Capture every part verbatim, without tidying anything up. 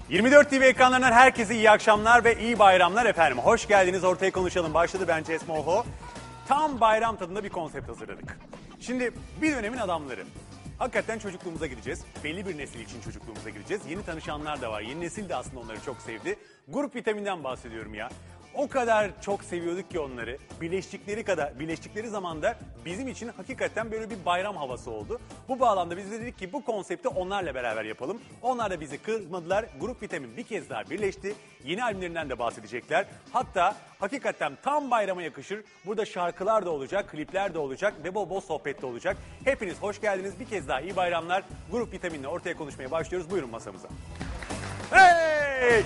yirmi dört T V ekranlarından herkese iyi akşamlar ve iyi bayramlar efendim. Hoş geldiniz. Ortaya Konuşalım başladı. Ben Cesmo Oho. Tam bayram tadında bir konsept hazırladık. Şimdi bir dönemin adamları. Hakikaten çocukluğumuza gideceğiz. Belli bir nesil için çocukluğumuza gideceğiz. Yeni tanışanlar da var. Yeni nesil de aslında onları çok sevdi. Grup Vitamin'den bahsediyorum ya. O kadar çok seviyorduk ki onları. Birleştikleri kadar, birleştikleri zamanda bizim için hakikaten böyle bir bayram havası oldu. Bu bağlamda biz de dedik ki bu konsepti onlarla beraber yapalım. Onlar da bizi kırmadılar. Grup Vitamin bir kez daha birleşti. Yeni albümlerinden de bahsedecekler. Hatta hakikaten tam bayrama yakışır. Burada şarkılar da olacak, klipler de olacak ve bol bol sohbet de olacak. Hepiniz hoş geldiniz. Bir kez daha iyi bayramlar. Grup Vitamin'le ortaya konuşmaya başlıyoruz. Buyurun masamıza. Hey!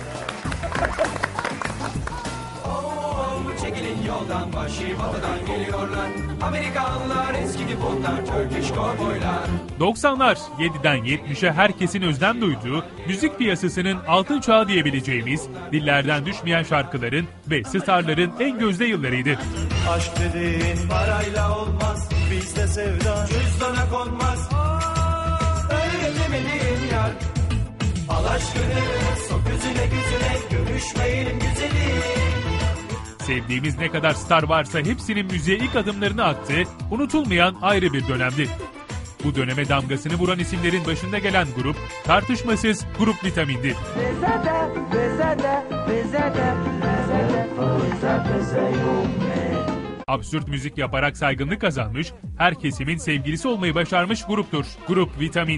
Çekilin yoldan, vahşi batıdan geliyorlar. Amerikanlılar, eski dipotlar, Turkish kovboylar. doksanlar yediden yetmişe herkesin özlem duyduğu müzik piyasasının altın çağı diyebileceğimiz dillerden düşmeyen şarkıların ve starların en gözde yıllarıydı. Aşk dediğin parayla olmaz, bizde sevda cüzdana konmaz. Öyle demediğin yar, al aşkını, sok yüzüne güzüne, görüşmeyelim güzelim. Sevdiğimiz ne kadar star varsa hepsinin müziğe ilk adımlarını attığı unutulmayan ayrı bir dönemdi. Bu döneme damgasını vuran isimlerin başında gelen grup tartışmasız Grup Vitamin'di. Bize de, bize de, bize de, bize de, fazla bize yok ne? Absürt müzik yaparak saygınlık kazanmış, her kesimin sevgilisi olmayı başarmış gruptur. Grup Vitamin.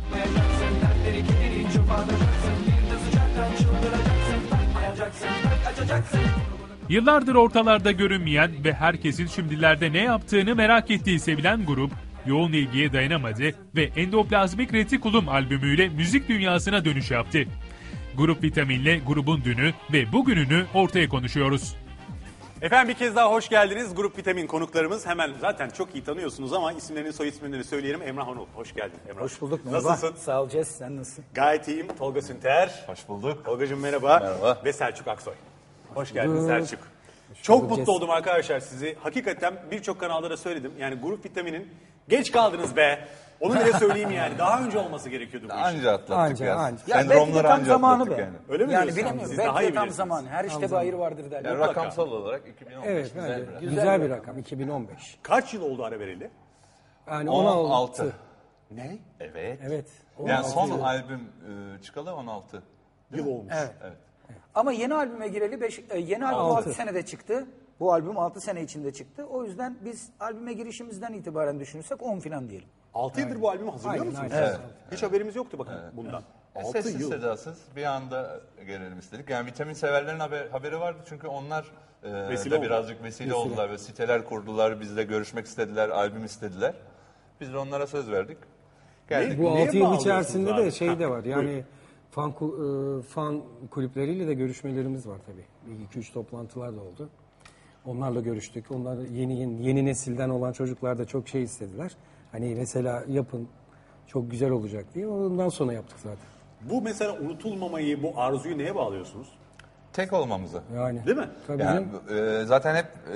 Yıllardır ortalarda görünmeyen ve herkesin şimdilerde ne yaptığını merak ettiği sevilen grup, yoğun ilgiye dayanamadı ve Endoplazmik Retikulum albümüyle müzik dünyasına dönüş yaptı. Grup Vitamin'le grubun dünü ve bugününü ortaya konuşuyoruz. Efendim bir kez daha hoş geldiniz. Grup Vitamin konuklarımız hemen zaten çok iyi tanıyorsunuz ama isimlerini soy isimlerini söyleyelim. Emrah Onul, hoş geldin. Emrah. Hoş bulduk. Merhaba. Nasılsın? Sağ ol Ces, sen nasılsın? Gayet iyiyim. Tolga Sünter. Hoş bulduk. Tolgacığım merhaba. Merhaba. Ve Selçuk Aksoy. Hoş geldin Selçuk. Çok mutlu Ces. oldum arkadaşlar sizi. Hakikaten birçok kanalda da söyledim. Yani Grup Vitamin'in geç kaldınız be. Onu bile söyleyeyim yani. Daha önce olması gerekiyordu bu iş. Anca atlattık Anca, ya. anca. Ya belki de Sendromları tam anca zamanı atlattık be. yani. Öyle mi Yani diyorsun? bilemiyorum. Siz Belki daha iyi de tam bilirsiniz. zamanı. Her işte bir hayır vardır derler. Yani rakamsal olarak iki bin on beş Evet, güzel bence bir rakam. güzel, Güzel bir bir rakam. rakam iki bin on beş. Kaç yıl oldu ara vereli? Yani on on altı. altı. Ne? Evet. Evet. Yani son on altı. albüm e, çıkalı on altı. Yıl olmuş. Evet. Ama yeni albüme gireli beş, e, yeni albüm Altı. altı senede çıktı. Bu albüm altı sene içinde çıktı. O yüzden biz albüme girişimizden itibaren düşünürsek on falan diyelim. altı yıldır bu albümü hazırlıyor Aynen, musunuz? aynen. Evet. Hiç haberimiz yoktu bakın bundan. E, altı Sessiz yıl. sedasız bir anda gelelim istedik. Yani vitamin severlerin haber, haberi vardı çünkü onlar e, Vesile de oldu. birazcık vesile, oldular ve siteler kurdular. Bizle görüşmek istediler, albüm istediler. Biz de onlara söz verdik. Geldik. Bu Neye altı yıl bağlıyorsunuz içerisinde abi? de şey de Ha, var. Yani fan ku- e, fan kulüpleriyle de görüşmelerimiz var tabii. Bir iki üç toplantılar da oldu. Onlarla görüştük. Onlar yeni yeni, yeni nesilden olan çocuklar da çok şey istediler. Hani mesela yapın çok güzel olacak diye. Ondan sonra yaptık zaten. Bu mesela unutulmamayı, bu arzuyu neye bağlıyorsunuz? Tek olmamızı. Yani. Değil mi? Tabii Yani canım. e, zaten hep e,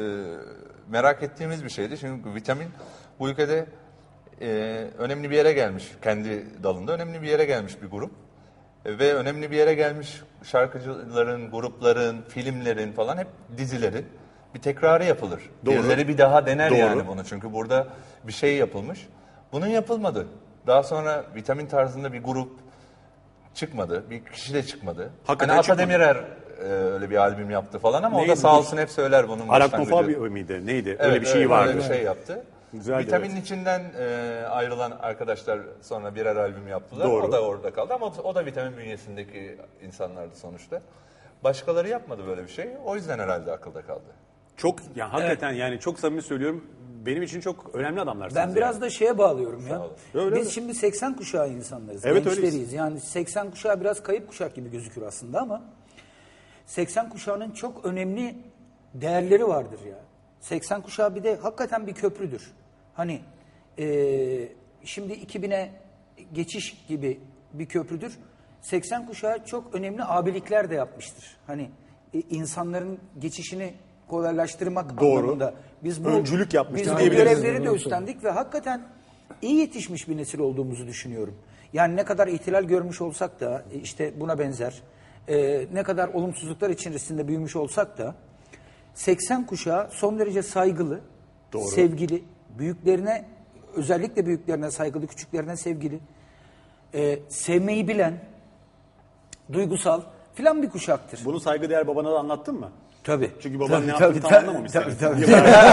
merak ettiğimiz bir şeydi. Çünkü vitamin bu ülkede e, önemli bir yere gelmiş. Kendi dalında önemli bir yere gelmiş bir grup. E, ve önemli bir yere gelmiş şarkıcıların, grupların, filmlerin falan hep dizileri. Bir tekrarı yapılır. Doğru. Birileri bir daha dener Doğru. yani bunu. Çünkü burada bir şey yapılmış. Bunun yapılmadı. Daha sonra vitamin tarzında bir grup çıkmadı. Bir kişi de çıkmadı. Hakikaten hani Ata çıkmadı. Demirer e, öyle bir albüm yaptı falan ama Neydi o da sağ bu? olsun hep söyler bunun Araknofobi başlangıcı. miydi? Neydi? Evet, öyle bir şey vardı. Öyle bir şey yaptı. Güzeldi, Vitamin evet. içinden e, ayrılan arkadaşlar sonra birer albüm yaptılar. Doğru. O da orada kaldı ama o da vitamin bünyesindeki insanlardı sonuçta. Başkaları yapmadı böyle bir şey. O yüzden herhalde akılda kaldı. Çok ya hakikaten yani çok samimi söylüyorum. Benim için çok önemli adamlarsınız. Ben biraz yani. da şeye bağlıyorum ya. Öyle Biz mi? şimdi seksen kuşağı insanlarız. Evet, gençleriyiz. öyleyiz. Yani seksen kuşağı biraz kayıp kuşak gibi gözükür aslında ama seksen kuşağının çok önemli değerleri vardır ya. seksen kuşağı bir de hakikaten bir köprüdür. Hani eee, şimdi iki bine geçiş gibi bir köprüdür. seksen kuşağı çok önemli abilikler de yapmıştır. Hani e, insanların geçişini kolaylaştırmak Doğru. anlamında. Biz bu, Öncülük yapmıştır biz bu diyebiliriz. görevleri de üstlendik ve hakikaten iyi yetişmiş bir nesil olduğumuzu düşünüyorum. Yani ne kadar ihtilal görmüş olsak da işte buna benzer e, ne kadar olumsuzluklar içerisinde büyümüş olsak da seksen kuşağı son derece saygılı, Doğru. sevgili, büyüklerine, özellikle büyüklerine saygılı, küçüklerine sevgili, e, sevmeyi bilen, duygusal filan bir kuşaktır. Bunu saygıdeğer babana da anlattın mı? Tabii. Çünkü babanın Tabii, ne yaptığını tabii, tam tabii, anlamamış. tabii, sen. tabii.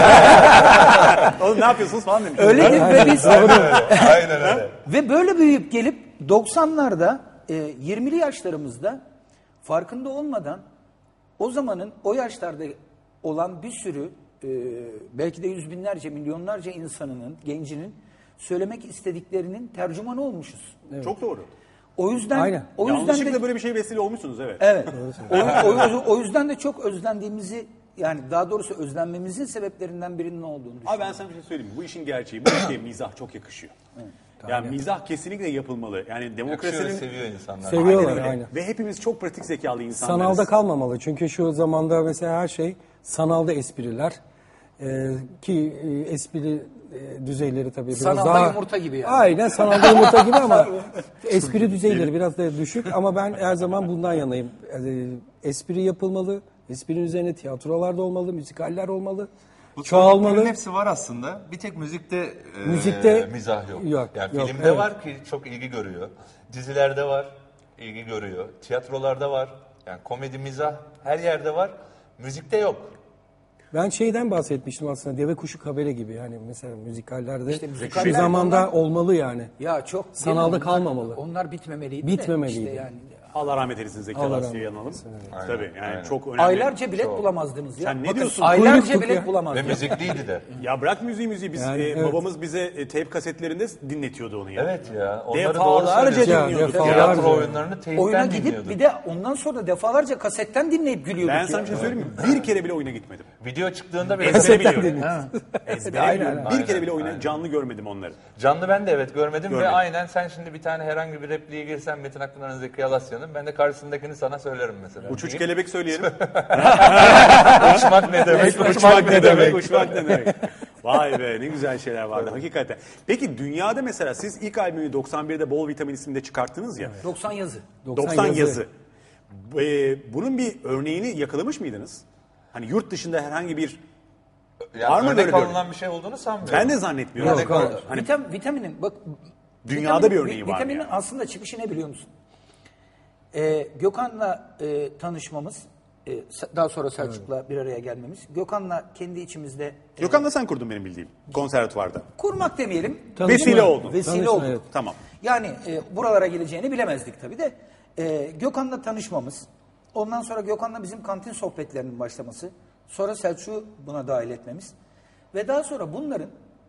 Oğlum ne yapıyorsunuz falan demiş. Öyledir ve biz Aynen öyle. ve böyle büyüyüp gelip doksanlarda e, yirmili yaşlarımızda farkında olmadan o zamanın o yaşlarda olan bir sürü e, belki de yüz binlerce, milyonlarca insanının, gencinin söylemek istediklerinin tercümanı olmuşuz. Çok doğru. O yüzden Aynen. o yüzden Yanlışlıkla de böyle bir şey vesile olmuşsunuz evet. evet. o, o, o yüzden de çok özlendiğimizi, yani daha doğrusu özlenmemizin sebeplerinden birinin olduğunu düşünüyorum. Abi ben sana bir şey söyleyeyim mi? Bu işin gerçeği. Bu ülkeye mizah çok yakışıyor. Yani mizah kesinlikle yapılmalı. Yani Yakışıyor, demokrasinin... seviyor insanlar. Seviyorlar, Aynen öyle. aynen. Ve hepimiz çok pratik zekalı insanlarız. Sanalda kalmamalı. Çünkü şu zamanda mesela her şey sanalda espriler. Ee, ki e, espri e, düzeyleri tabii biraz Sanalda daha... yumurta gibi yani. Aynen sanalda yumurta gibi ama espri düzeyleri biraz da düşük. Ama ben her zaman bundan yanayım. Yani, espri yapılmalı. Esprinin üzerine tiyatrolar da olmalı, müzikaller olmalı. Bu Çoğalmalı. söylediklerin hepsi var aslında. Bir tek müzikte, e, Müzikte- mizah yok. Yok, Yani yok, filmde evet. var ki çok ilgi görüyor. Dizilerde var, ilgi görüyor. Tiyatrolarda var. Yani komedi, mizah her yerde var. Müzikte yok. Ben şeyden bahsetmiştim aslında, Deve Kuşu Kabere gibi, yani mesela müzikallerde İşte bir müzikaller zamanda onlar- olmalı yani. Ya çok Sanalda onlar- kalmamalı. Onlar bitmemeliydi. de Bitmemeliydi. işte yani. Allah rahmet eylesin Zeki Allah Alasya'yı rahmet yanalım. Aynen, Tabii yani aynen. çok önemli. Aylarca bilet bulamazdınız ya. Sen ne Bakın, diyorsun? Aylarca Kuyruk bilet ya. Ve bulamazdınız. müzikliydi de. Ya bırak müziği müziği biz Yani, e, evet. babamız bize e, teyp kasetlerinde dinletiyordu onu ya. Evet ya. Onları doğru Defalarca söylüyorsun. dinliyorduk. Ya, ya. defalarca. Tiyatro oyunlarını teyipten Oyuna gidip dinliyorduk. bir de ondan sonra defalarca kasetten dinleyip gülüyorduk Ben ya. sana bir şey söyleyeyim mi? Bir kere bile oyuna gitmedim. Video çıktığında bile Ezbere biliyorum. Ha. Ezbere Aynen, biliyorum. aynen. Bir kere bile oyuna Aynen. canlı görmedim onları. canlı ben de evet görmedim, Görmedim. ve aynen sen şimdi bir tane herhangi bir repliği girsen Metin Akpınar'ın, Zeki Alasya'nın, ben de karşısındakini sana söylerim mesela. Uçuç kelebek söyleyelim. Uçmak ne demek? Uçmak ne demek? Uçmak ne demek? Vay be ne güzel şeyler vardı hakikaten. Peki dünyada mesela siz ilk albümü doksan birde Bol Vitamin isminde çıkarttınız ya. doksan yazı. doksan yazı. Ee, bunun bir örneğini yakalamış mıydınız? Hani yurt dışında herhangi bir... Yani Var mı örnek böyle bir alınan bir şey olduğunu sanmıyorum. Ben de zannetmiyorum. Örnek Yok, al- Hani Vitam, vitaminin bak Dünyada vitaminin- bir örneği var mı Vitaminin yani? aslında çıkışı ne biliyor musun? Ee, Gökhan'la e, tanışmamız, e, sa- daha sonra Selçuk'la bir araya gelmemiz, Gökhan'la kendi içimizde e, Gökhan'la sen kurdun benim bildiğim konservatuvarda. kurmak demeyelim. Tanışma. Vesile oldun. Vesile Tanışma, olduk. evet. Tamam. Yani e, buralara geleceğini bilemezdik tabii de. E, Gökhan'la tanışmamız, ondan sonra Gökhan'la bizim kantin sohbetlerinin başlaması, sonra Selçuk'u buna dahil etmemiz ve daha sonra bunların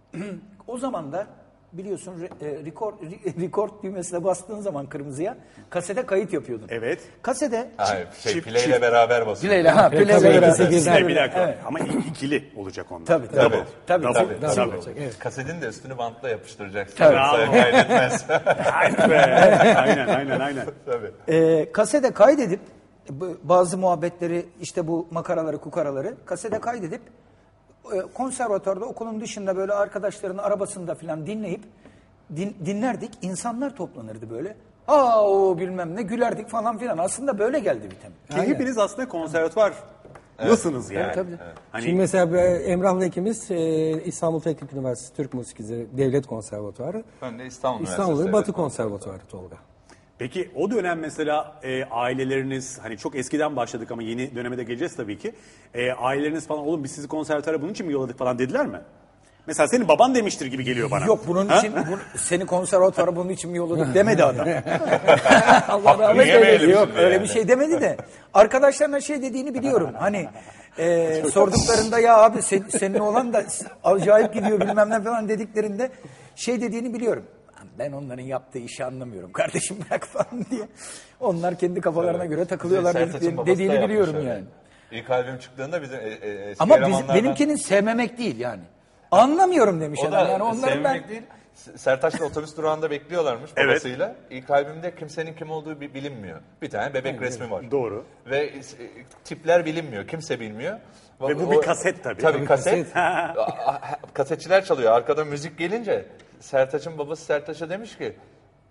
o zaman da biliyorsun re, e, record, re, record düğmesine bastığın zaman kırmızıya kasete kayıt yapıyordun. Evet. Kasete Hayır, şey, Çift- pileyle çift. beraber basıyor. Pileyle ha Evet, pileyle tabii, beraber. ikisi birden. Bir, bir dakika. Evet. Ama ikili olacak onlar. Tabii tabii. Tabii. Tabii. Tabii. Tabii, Tabii. tabii. olacak, evet. Kasetin de üstünü bantla yapıştıracaksın. Tabii. Bravo. Kaydetmez. Aynen be. Aynen aynen aynen. Tabii. Ee, kasede kaydedip bu- bazı muhabbetleri işte bu makaraları kukaraları kasede kaydedip e, konservatuarda okulun dışında böyle arkadaşların arabasında falan dinleyip din- dinlerdik. İnsanlar toplanırdı böyle. Aa o bilmem ne gülerdik falan filan. Aslında böyle geldi vitamin. Ki hepiniz aslında konservatuvar nasılsınız yani? Tabii. Hani Şimdi mesela e, Emrah'la ikimiz e, İstanbul Teknik Üniversitesi Türk Müziği Devlet Konservatuarı. Ben de İstanbul İstanbul'da Üniversitesi. Batı evet. Konservatuarı Tolga. peki o dönem mesela e, aileleriniz hani çok eskiden başladık ama yeni döneme de geleceğiz tabii ki. E, aileleriniz falan oğlum biz sizi konservatuara bunun için mi yolladık falan dediler mi? Mesela senin baban demiştir gibi geliyor bana. Yok bunun Ha? için bu, seni konservatuara bunun için mi yolladık demedi adam. Allah Hakkını rahmet yemeyelim eylesin. Yok şimdi öyle yani. bir şey demedi de. Arkadaşlarına şey dediğini biliyorum. Hani e, sorduklarında ya abi sen, senin olan da acayip gidiyor bilmem ne falan dediklerinde şey dediğini biliyorum. Ben onların yaptığı işi anlamıyorum. Kardeşim bırak falan diye. Onlar kendi kafalarına göre takılıyorlar Sertaç'ın dedikleri- babası da dediğini yapmış biliyorum öyle. yani. İlk albüm çıktığında bizim e, e, eski Ama biz, elemanlardan- benimkinin sevmemek değil yani. Anlamıyorum demiş O adam. da Yani onların ben sevmek değil. S- Sertaç'la otobüs durağında bekliyorlarmış Evet. babasıyla. İlk albümde kimsenin kim olduğu bi- bilinmiyor. Bir tane bebek resmi var. Doğru. Ve e, tipler bilinmiyor. Kimse bilmiyor. Ve bu O- bir kaset tabii. Tabii Tabii kaset. A- a- Kasetçiler çalıyor. Arkada müzik gelince Sertaç'ın babası Sertaç'a demiş ki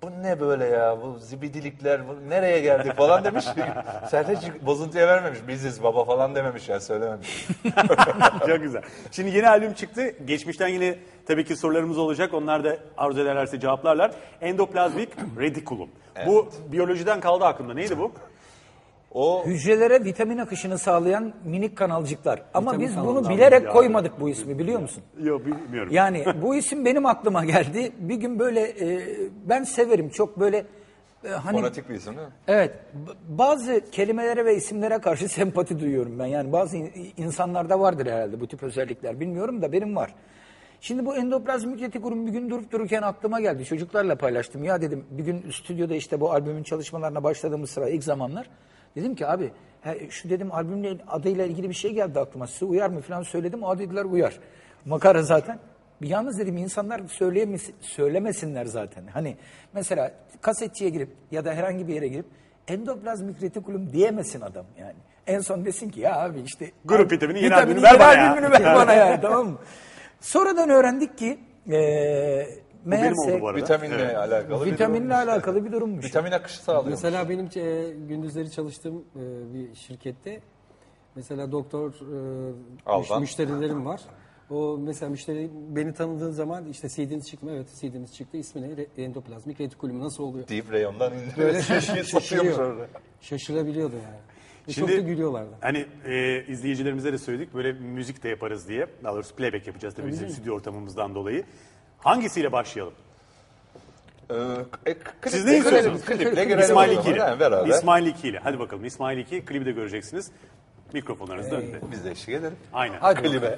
bu ne böyle ya, bu zibidilikler, bu nereye geldik falan demiş. Sen hiç bozuntuya vermemiş, biziz baba falan dememiş yani, söylememiş. Çok güzel. Şimdi yeni albüm çıktı. Geçmişten yine tabii ki sorularımız olacak. Onlar da arzu ederlerse cevaplarlar. Endoplazmik retikulum. Evet. Bu biyolojiden kaldı aklımda. Neydi bu? O Hücrelere vitamin akışını sağlayan minik kanalcıklar. Ama Vitamin biz bunu kanalları bilerek ya. koymadık bu ismi, biliyor musun? Yok, bilmiyorum. Yani bu isim benim aklıma geldi. Bir gün böyle e, ben severim çok böyle e, hani fonetik bir isim değil mi? evet b- bazı kelimelere ve isimlere karşı sempati duyuyorum ben. Yani bazı in- insanlarda vardır herhalde bu tip özellikler. Bilmiyorum da benim var. Şimdi bu endoplazmik retikulum bir gün durup dururken aklıma geldi. Çocuklarla paylaştım. Ya dedim, bir gün stüdyoda işte bu albümün çalışmalarına başladığımız sıra ilk zamanlar dedim ki abi he, şu dedim albümle adıyla ilgili bir şey geldi aklıma. Size uyar mı falan söyledim. Aa dediler uyar. Makara zaten. Yalnız dedim insanlar söyleyemesin, söylemesinler zaten. Hani mesela kasetçiye girip ya da herhangi bir yere girip endoplazmik retikulum diyemesin adam yani. En son desin ki ya abi işte Grup vitamini yeni vitamini albümünü ver bana ya. albümünü ver bana yani, tamam mı? Sonradan öğrendik ki e, benim oldu meğerse bu arada. Vitaminle Evet. alakalı bir vitaminle durummuş. alakalı bir durummuş. Vitamin akışı sağlıyor. Mesela benim e, gündüzleri çalıştığım e, bir şirkette mesela doktor e, Aldan. müşterilerim var. O mesela müşteri beni tanıdığı zaman işte C D'niz çıktı mı? Evet, C D'niz çıktı. İsmi ne? Re- Endoplazmik retikulum nasıl oluyor? Deyip reyondan indiriyor. Böyle Satıyormuş şaşırıyor. orada. Şaşırabiliyordu yani. Ve Şimdi, çok da gülüyorlardı. Hani e, izleyicilerimize de söyledik, böyle müzik de yaparız diye. Daha doğrusu playback yapacağız tabii bizim değil mi? stüdyo ortamımızdan dolayı. Hangisiyle başlayalım? Ee, e, kliple Siz ne istiyorsunuz? girelim, Kliple girelim. İsmail o iki zaman, ile. yani beraber. İsmail iki ile. Hadi bakalım İsmail iki klibi de göreceksiniz. Mikrofonlarınız da önünde. Biz de eşlik edelim. Aynen. Hadi Klibe.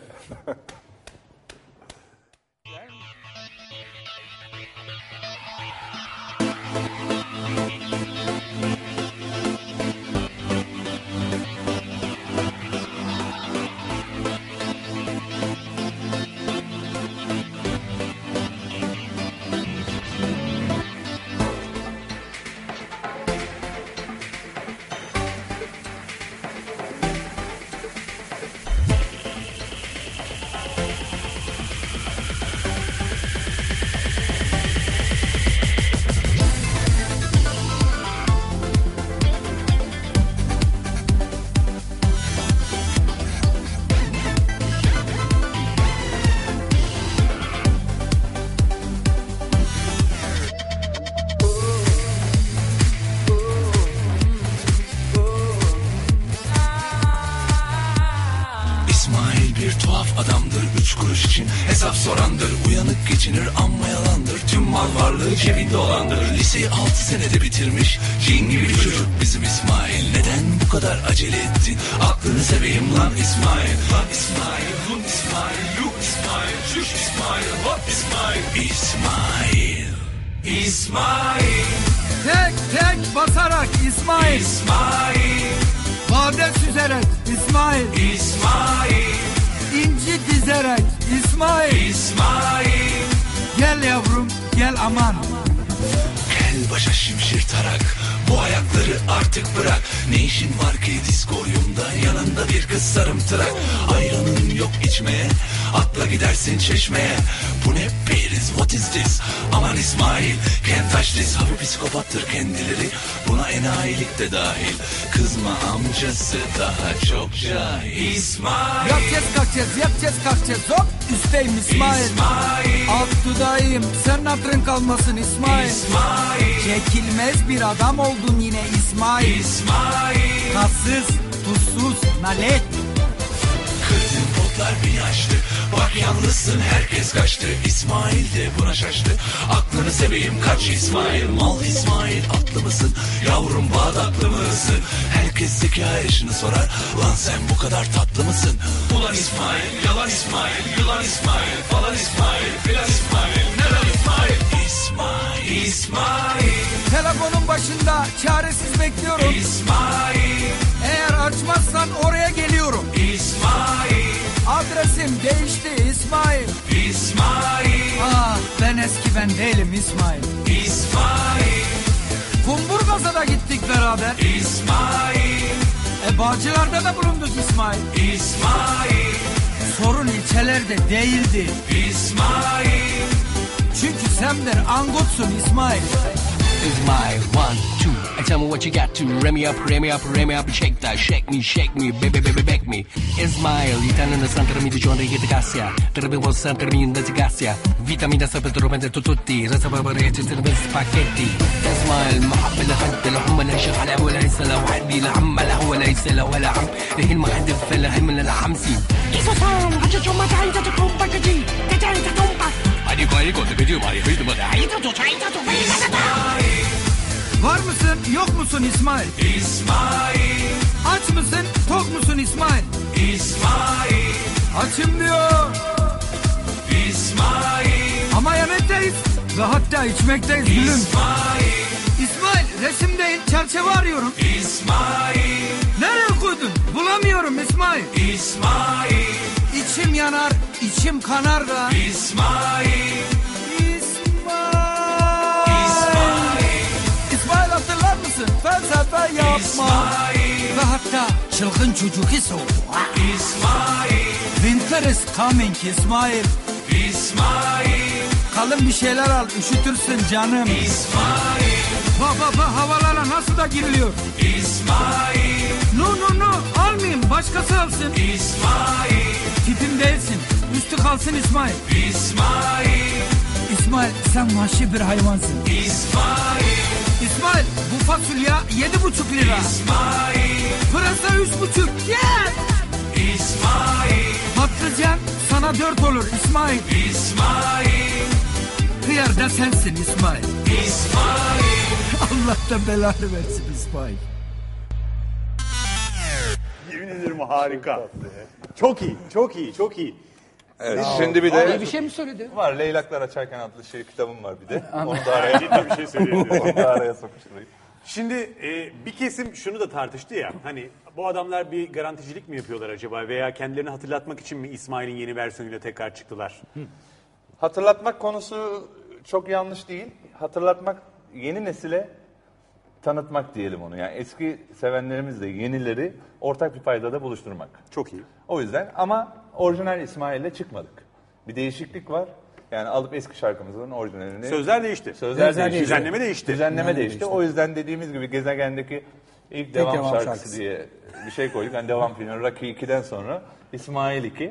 İsmail bir tuhaf adamdır, üç kuruş için hesap sorandır. Uyanık geçinir amma yalandır, tüm mal varlığı cebinde olandır. Liseyi altı senede bitirmiş, cin gibi bir çocuk bizim İsmail. Neden bu kadar acele ettin, aklını seveyim lan İsmail. Lan İsmail, hun İsmail, yuh İsmail, şuş İsmail, hop İsmail. İsmail, İsmail, Tek tek basarak İsmail, İsmail, vade süzerek İsmail, İsmail, inci dizerek İsmail. İsmail. Gel yavrum gel aman. Kel başa şimşir tarak, bu ayakları artık bırak. Ne işin var ki diskoryumda, yanında bir kız sarımtırak. Ayranın yok içmeye, atla gidersin çeşmeye. Bu ne biriz, what is this? Aman İsmail, can't touch this. Hafif psikopattır kendileri, buna enayilik de dahil. Kızma amcası daha çok cahil. İsmail, Yapacağız kalkacağız yapacağız kalkacağız hop üstteyim İsmail. İsmail, Alt dudağıyım sen hatırın kalmasın İsmail. İsmail, Çekilmez bir adam oldun yine İsmail. İsmail. Tatsız, tuzsuz, nalet. Kırdığın potlar beni aştı, bak yalnızsın herkes kaçtı. İsmail de buna şaştı, aklını seveyim kaç İsmail. Mal İsmail, atlı mısın yavrum, Bağdatlı mısın? Herkes zeka yaşını sorar, lan sen bu kadar tatlı mısın? Ulan İsmail, yalan İsmail, yılan İsmail, falan İsmail, filan İsmail, neden İsmail? İsmail, İsmail, Telefonun başında çaresiz bekliyorum. İsmail, Eğer açmazsan oraya geliyorum. İsmail, Adresim değişti İsmail. İsmail, Ah ben eski ben değilim İsmail. İsmail, Kumburgaz'a da gittik beraber. İsmail, E Bağcılar'da da bulunduk İsmail. İsmail, Sorun ilçelerde değildi. İsmail, Çünkü sen bir angutsun İsmail. Ismail, one, two. And tell me what you got to. Rev me up, rev me up, rev me up, shake that, shake me, shake me, baby, baby, back me. Ismail, Italiano Santa mi di giorno di Gassia. Terbi was Santa mi di Gassia. Vitamina sapere trovare tutti, rasa papare ci serve spaghetti. Ismail, محب الخد الحمى لا شغال وليس له وحدي لا عم لا هو ليس له ولا عم لكن المهدف فلا هم لا حمسي. إيش صار؟ هجى جو ما تعيد تقوم بكدي، تعيد تقوم بك. هذه قايل قلت بيجي معي هيد ما تعيد تعيد تعيد. Var mısın, yok musun İsmail? İsmail, Aç mısın, tok musun İsmail? İsmail, Açım diyor. İsmail, Ama yemekteyiz ve hatta içmekteyiz gülüm. İsmail, İsmail, resim değil, çerçeve arıyorum. İsmail, Nereye koydun? Bulamıyorum İsmail. İsmail, İçim yanar, içim kanar da. İsmail, İsmail. İsmail hatırlar mısın? Felsefe yapma. İsmail, Ve hatta çılgın çocuk iso. İsmail, Winter is coming İsmail. İsmail, Kalın bir şeyler al, üşütürsün canım. İsmail, Bak bak bak havalara nasıl da giriliyor. İsmail, No no no almayayım, başkası alsın. İsmail, Tipim değilsin, üstü kalsın İsmail. İsmail, İsmail sen vahşi bir hayvansın. İsmail, İsmail bu fasulye yedi buçuk lira. İsmail, Pırasa üç buçuk. Gel. İsmail, Patlıcan sana dört olur İsmail. İsmail, Hıyar da sensin İsmail. İsmail. Allah da belanı versin İsmail. Yemin ederim harika. Çok iyi, çok iyi, çok iyi. Evet, şimdi bir de Bir şey mi söyledi? var Leylaklar Açarken adlı şey kitabım var bir de. Onu da araya, Ciddi bir şey söyleyeyim. onu da araya sokuşturayım. Şimdi e, bir kesim şunu da tartıştı ya, hani bu adamlar bir garanticilik mi yapıyorlar acaba veya kendilerini hatırlatmak için mi İsmail'in yeni versiyonuyla tekrar çıktılar? Hatırlatmak konusu çok yanlış değil. Hatırlatmak, yeni nesile tanıtmak diyelim onu. Yani eski sevenlerimizle yenileri ortak bir paydada buluşturmak. Çok iyi. O yüzden ama orijinal İsmail'le çıkmadık. Bir değişiklik var. Yani alıp eski şarkımızın orijinalini... Sözler değişti. Sözler Sözler değişti. Düzenleme değişti. Düzenleme değişti. O yüzden dediğimiz gibi gezegendeki ilk devam, devam şarkısı, şarkısı. diye bir şey koyduk. Yani devam filmi Rocky ikiden sonra İsmail iki.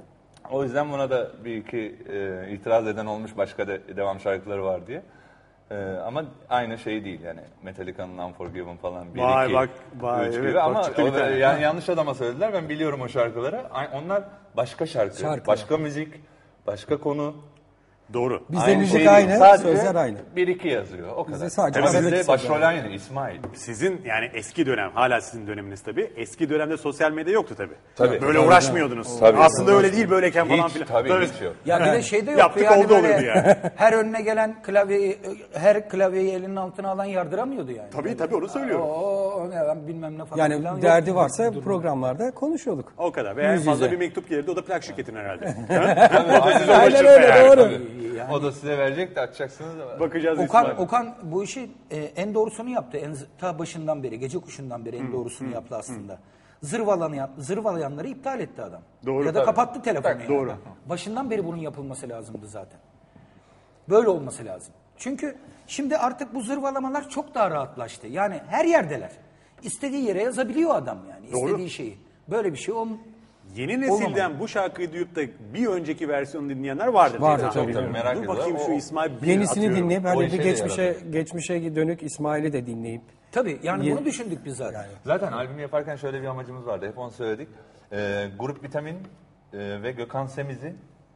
O yüzden buna da bir iki e, itiraz eden olmuş, başka da devam şarkıları var diye. E, ama aynı şey değil yani. Metallica'nın Unforgiven falan bir Vay iki, bak, vay, üç evet, gibi. bak Ama çıktı bir o- tane. yani yanlış adama söylediler. Ben biliyorum o şarkıları. Ay- Onlar başka şarkı, Şarkı. başka müzik, başka konu. Doğru. Bizde Aynı müzik şey değil. aynı, Sadece sözler aynı. bir iki yazıyor. O kadar. sadece Ama aradaki bizde sözler. başrol aynı İsmail. Sizin yani eski dönem, hala sizin döneminiz tabii. Eski dönemde sosyal medya yoktu tabii. Tabii. Böyle uğraşmıyordunuz. Tabii. Aslında öyle değil, böyleyken falan Hiç, filan. tabii Böyle- hiç yok. Ya bir de şey de yoktu Yaptık yani oldu böyle oluyordu yani. her önüne gelen klavyeyi, her klavyeyi elinin altına alan yardıramıyordu yani. Tabii tabii onu söylüyorum. O ne ben bilmem ne falan filan Yani derdi yoktu. varsa programlarda konuşuyorduk. O kadar. Ve en Yüz fazla yüze. bir mektup gelirdi. O da plak şirketin herhalde. Aynen. Aynen öyle, doğru. O da size verecek de açacaksınız. Bakacağız Okan, İsmail. Okan bu işi e, en doğrusunu yaptı. En, ta başından beri, gece kuşundan beri en doğrusunu yaptı aslında. Zırvalayan, zırvalayanları iptal etti adam. Doğru, ya da tabii. kapattı telefonu. Tabii, yani. doğru. Başından beri bunun yapılması lazımdı zaten. Böyle olması lazım. Çünkü şimdi artık bu zırvalamalar çok daha rahatlaştı. Yani her yerdeler. İstediği yere yazabiliyor adam yani. Doğru. İstediği şeyi. Böyle bir şey ol. Yeni nesilden Olmamalı. bu şarkıyı duyup da bir önceki versiyonu dinleyenler vardır. diye Vardır, tahmin tabii, ediyorum. tabii, merak Dur ediyorlar. bakayım şu O- İsmail bir Yenisini atıyorum. dinleyip O hani işe bir de geçmişe yaradı. geçmişe dönük İsmail'i de dinleyip Tabii yani Ye- bunu düşündük biz zaten. Zaten albümü yaparken şöyle bir amacımız vardı. Hep onu söyledik. Ee, Grup Vitamin e, ve Gökhan Semiz'i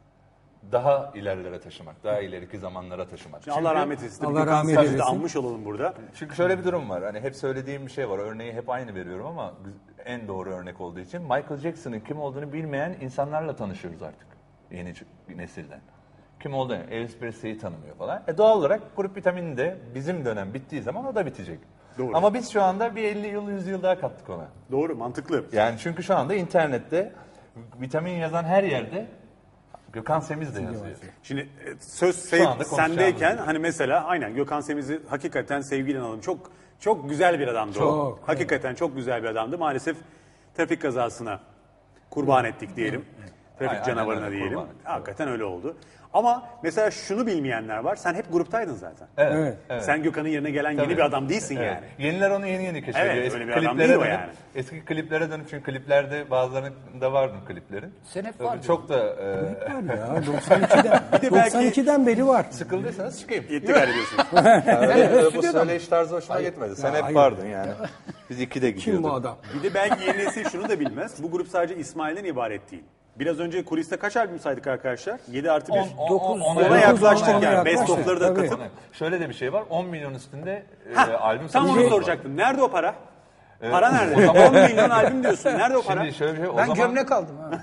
daha ilerlere taşımak. Daha ileriki zamanlara taşımak. Şimdi Allah rahmet eylesin. Tabii Allah Gökhan rahmet Sezer'i de eylesin. anmış olalım burada. Çünkü şöyle bir durum var. Hani hep söylediğim bir şey var. Örneği hep aynı veriyorum ama en doğru örnek olduğu için Michael Jackson'ın kim olduğunu bilmeyen insanlarla tanışıyoruz artık. Yeni ç- nesilden. Kim olduğunu, Elvis Presley'i tanımıyor falan. E doğal olarak Grup Vitamin de bizim dönem bittiği zaman o da bitecek. Doğru. Ama biz şu anda bir elli yıl, yüz yıl daha kattık ona. Doğru, mantıklı. Yani çünkü şu anda internette vitamin yazan her yerde Gökhan Semiz de yazıyor. Şimdi e, söz Şu sev, anda konuşacağımız sendeyken gibi. hani mesela aynen Gökhan Semiz'i hakikaten sevgiyle analım. Çok çok güzel bir adamdı o. Çok, Hakikaten çok güzel bir adamdı. Maalesef trafik kazasına kurban ettik diyelim. Trafik Aynen, canavarına aynen öyle, diyelim. kurban. Hakikaten öyle oldu. Ama mesela şunu bilmeyenler var. Sen hep gruptaydın zaten. Evet. Evet. evet. Sen Gökhan'ın yerine gelen Tabii. yeni bir adam değilsin Evet. yani. Yeniler onu yeni yeni keşfediyor. Evet, eski öyle bir adam kliplere değil o dönüp, yani. Eski kliplere dönüp çünkü kliplerde bazılarında vardı kliplerin. Sen hep Tabii vardın. Çok da e, Var ya doksan ikiden, de belki- doksan ikiden beri var. sıkıldıysanız çıkayım. Yetti galiba diyorsun. Yani bu söyleyiş tarzı hoşuma gitmedi. Sen hep hayır. vardın yani. Biz ikide Kim bu gidiyorduk. adam? Bir de belki yeni nesil şunu da bilmez. Bu grup sadece İsmail'den ibaret değil. Biraz önce kuliste kaç albüm saydık arkadaşlar? yedi artı bir. On- on- on- Ona ona yaklaştık ona yani. yaklaştık, Best of'ları da tabii. katıp. Şöyle de bir şey var. on milyon üstünde e, Hah, albüm tam onu satışımız var. soracaktım. Nerede o para? Para nerede? on milyon albüm diyorsun. Nerede o para? Şimdi şöyle bir şey o Ben zaman gömlek aldım ha.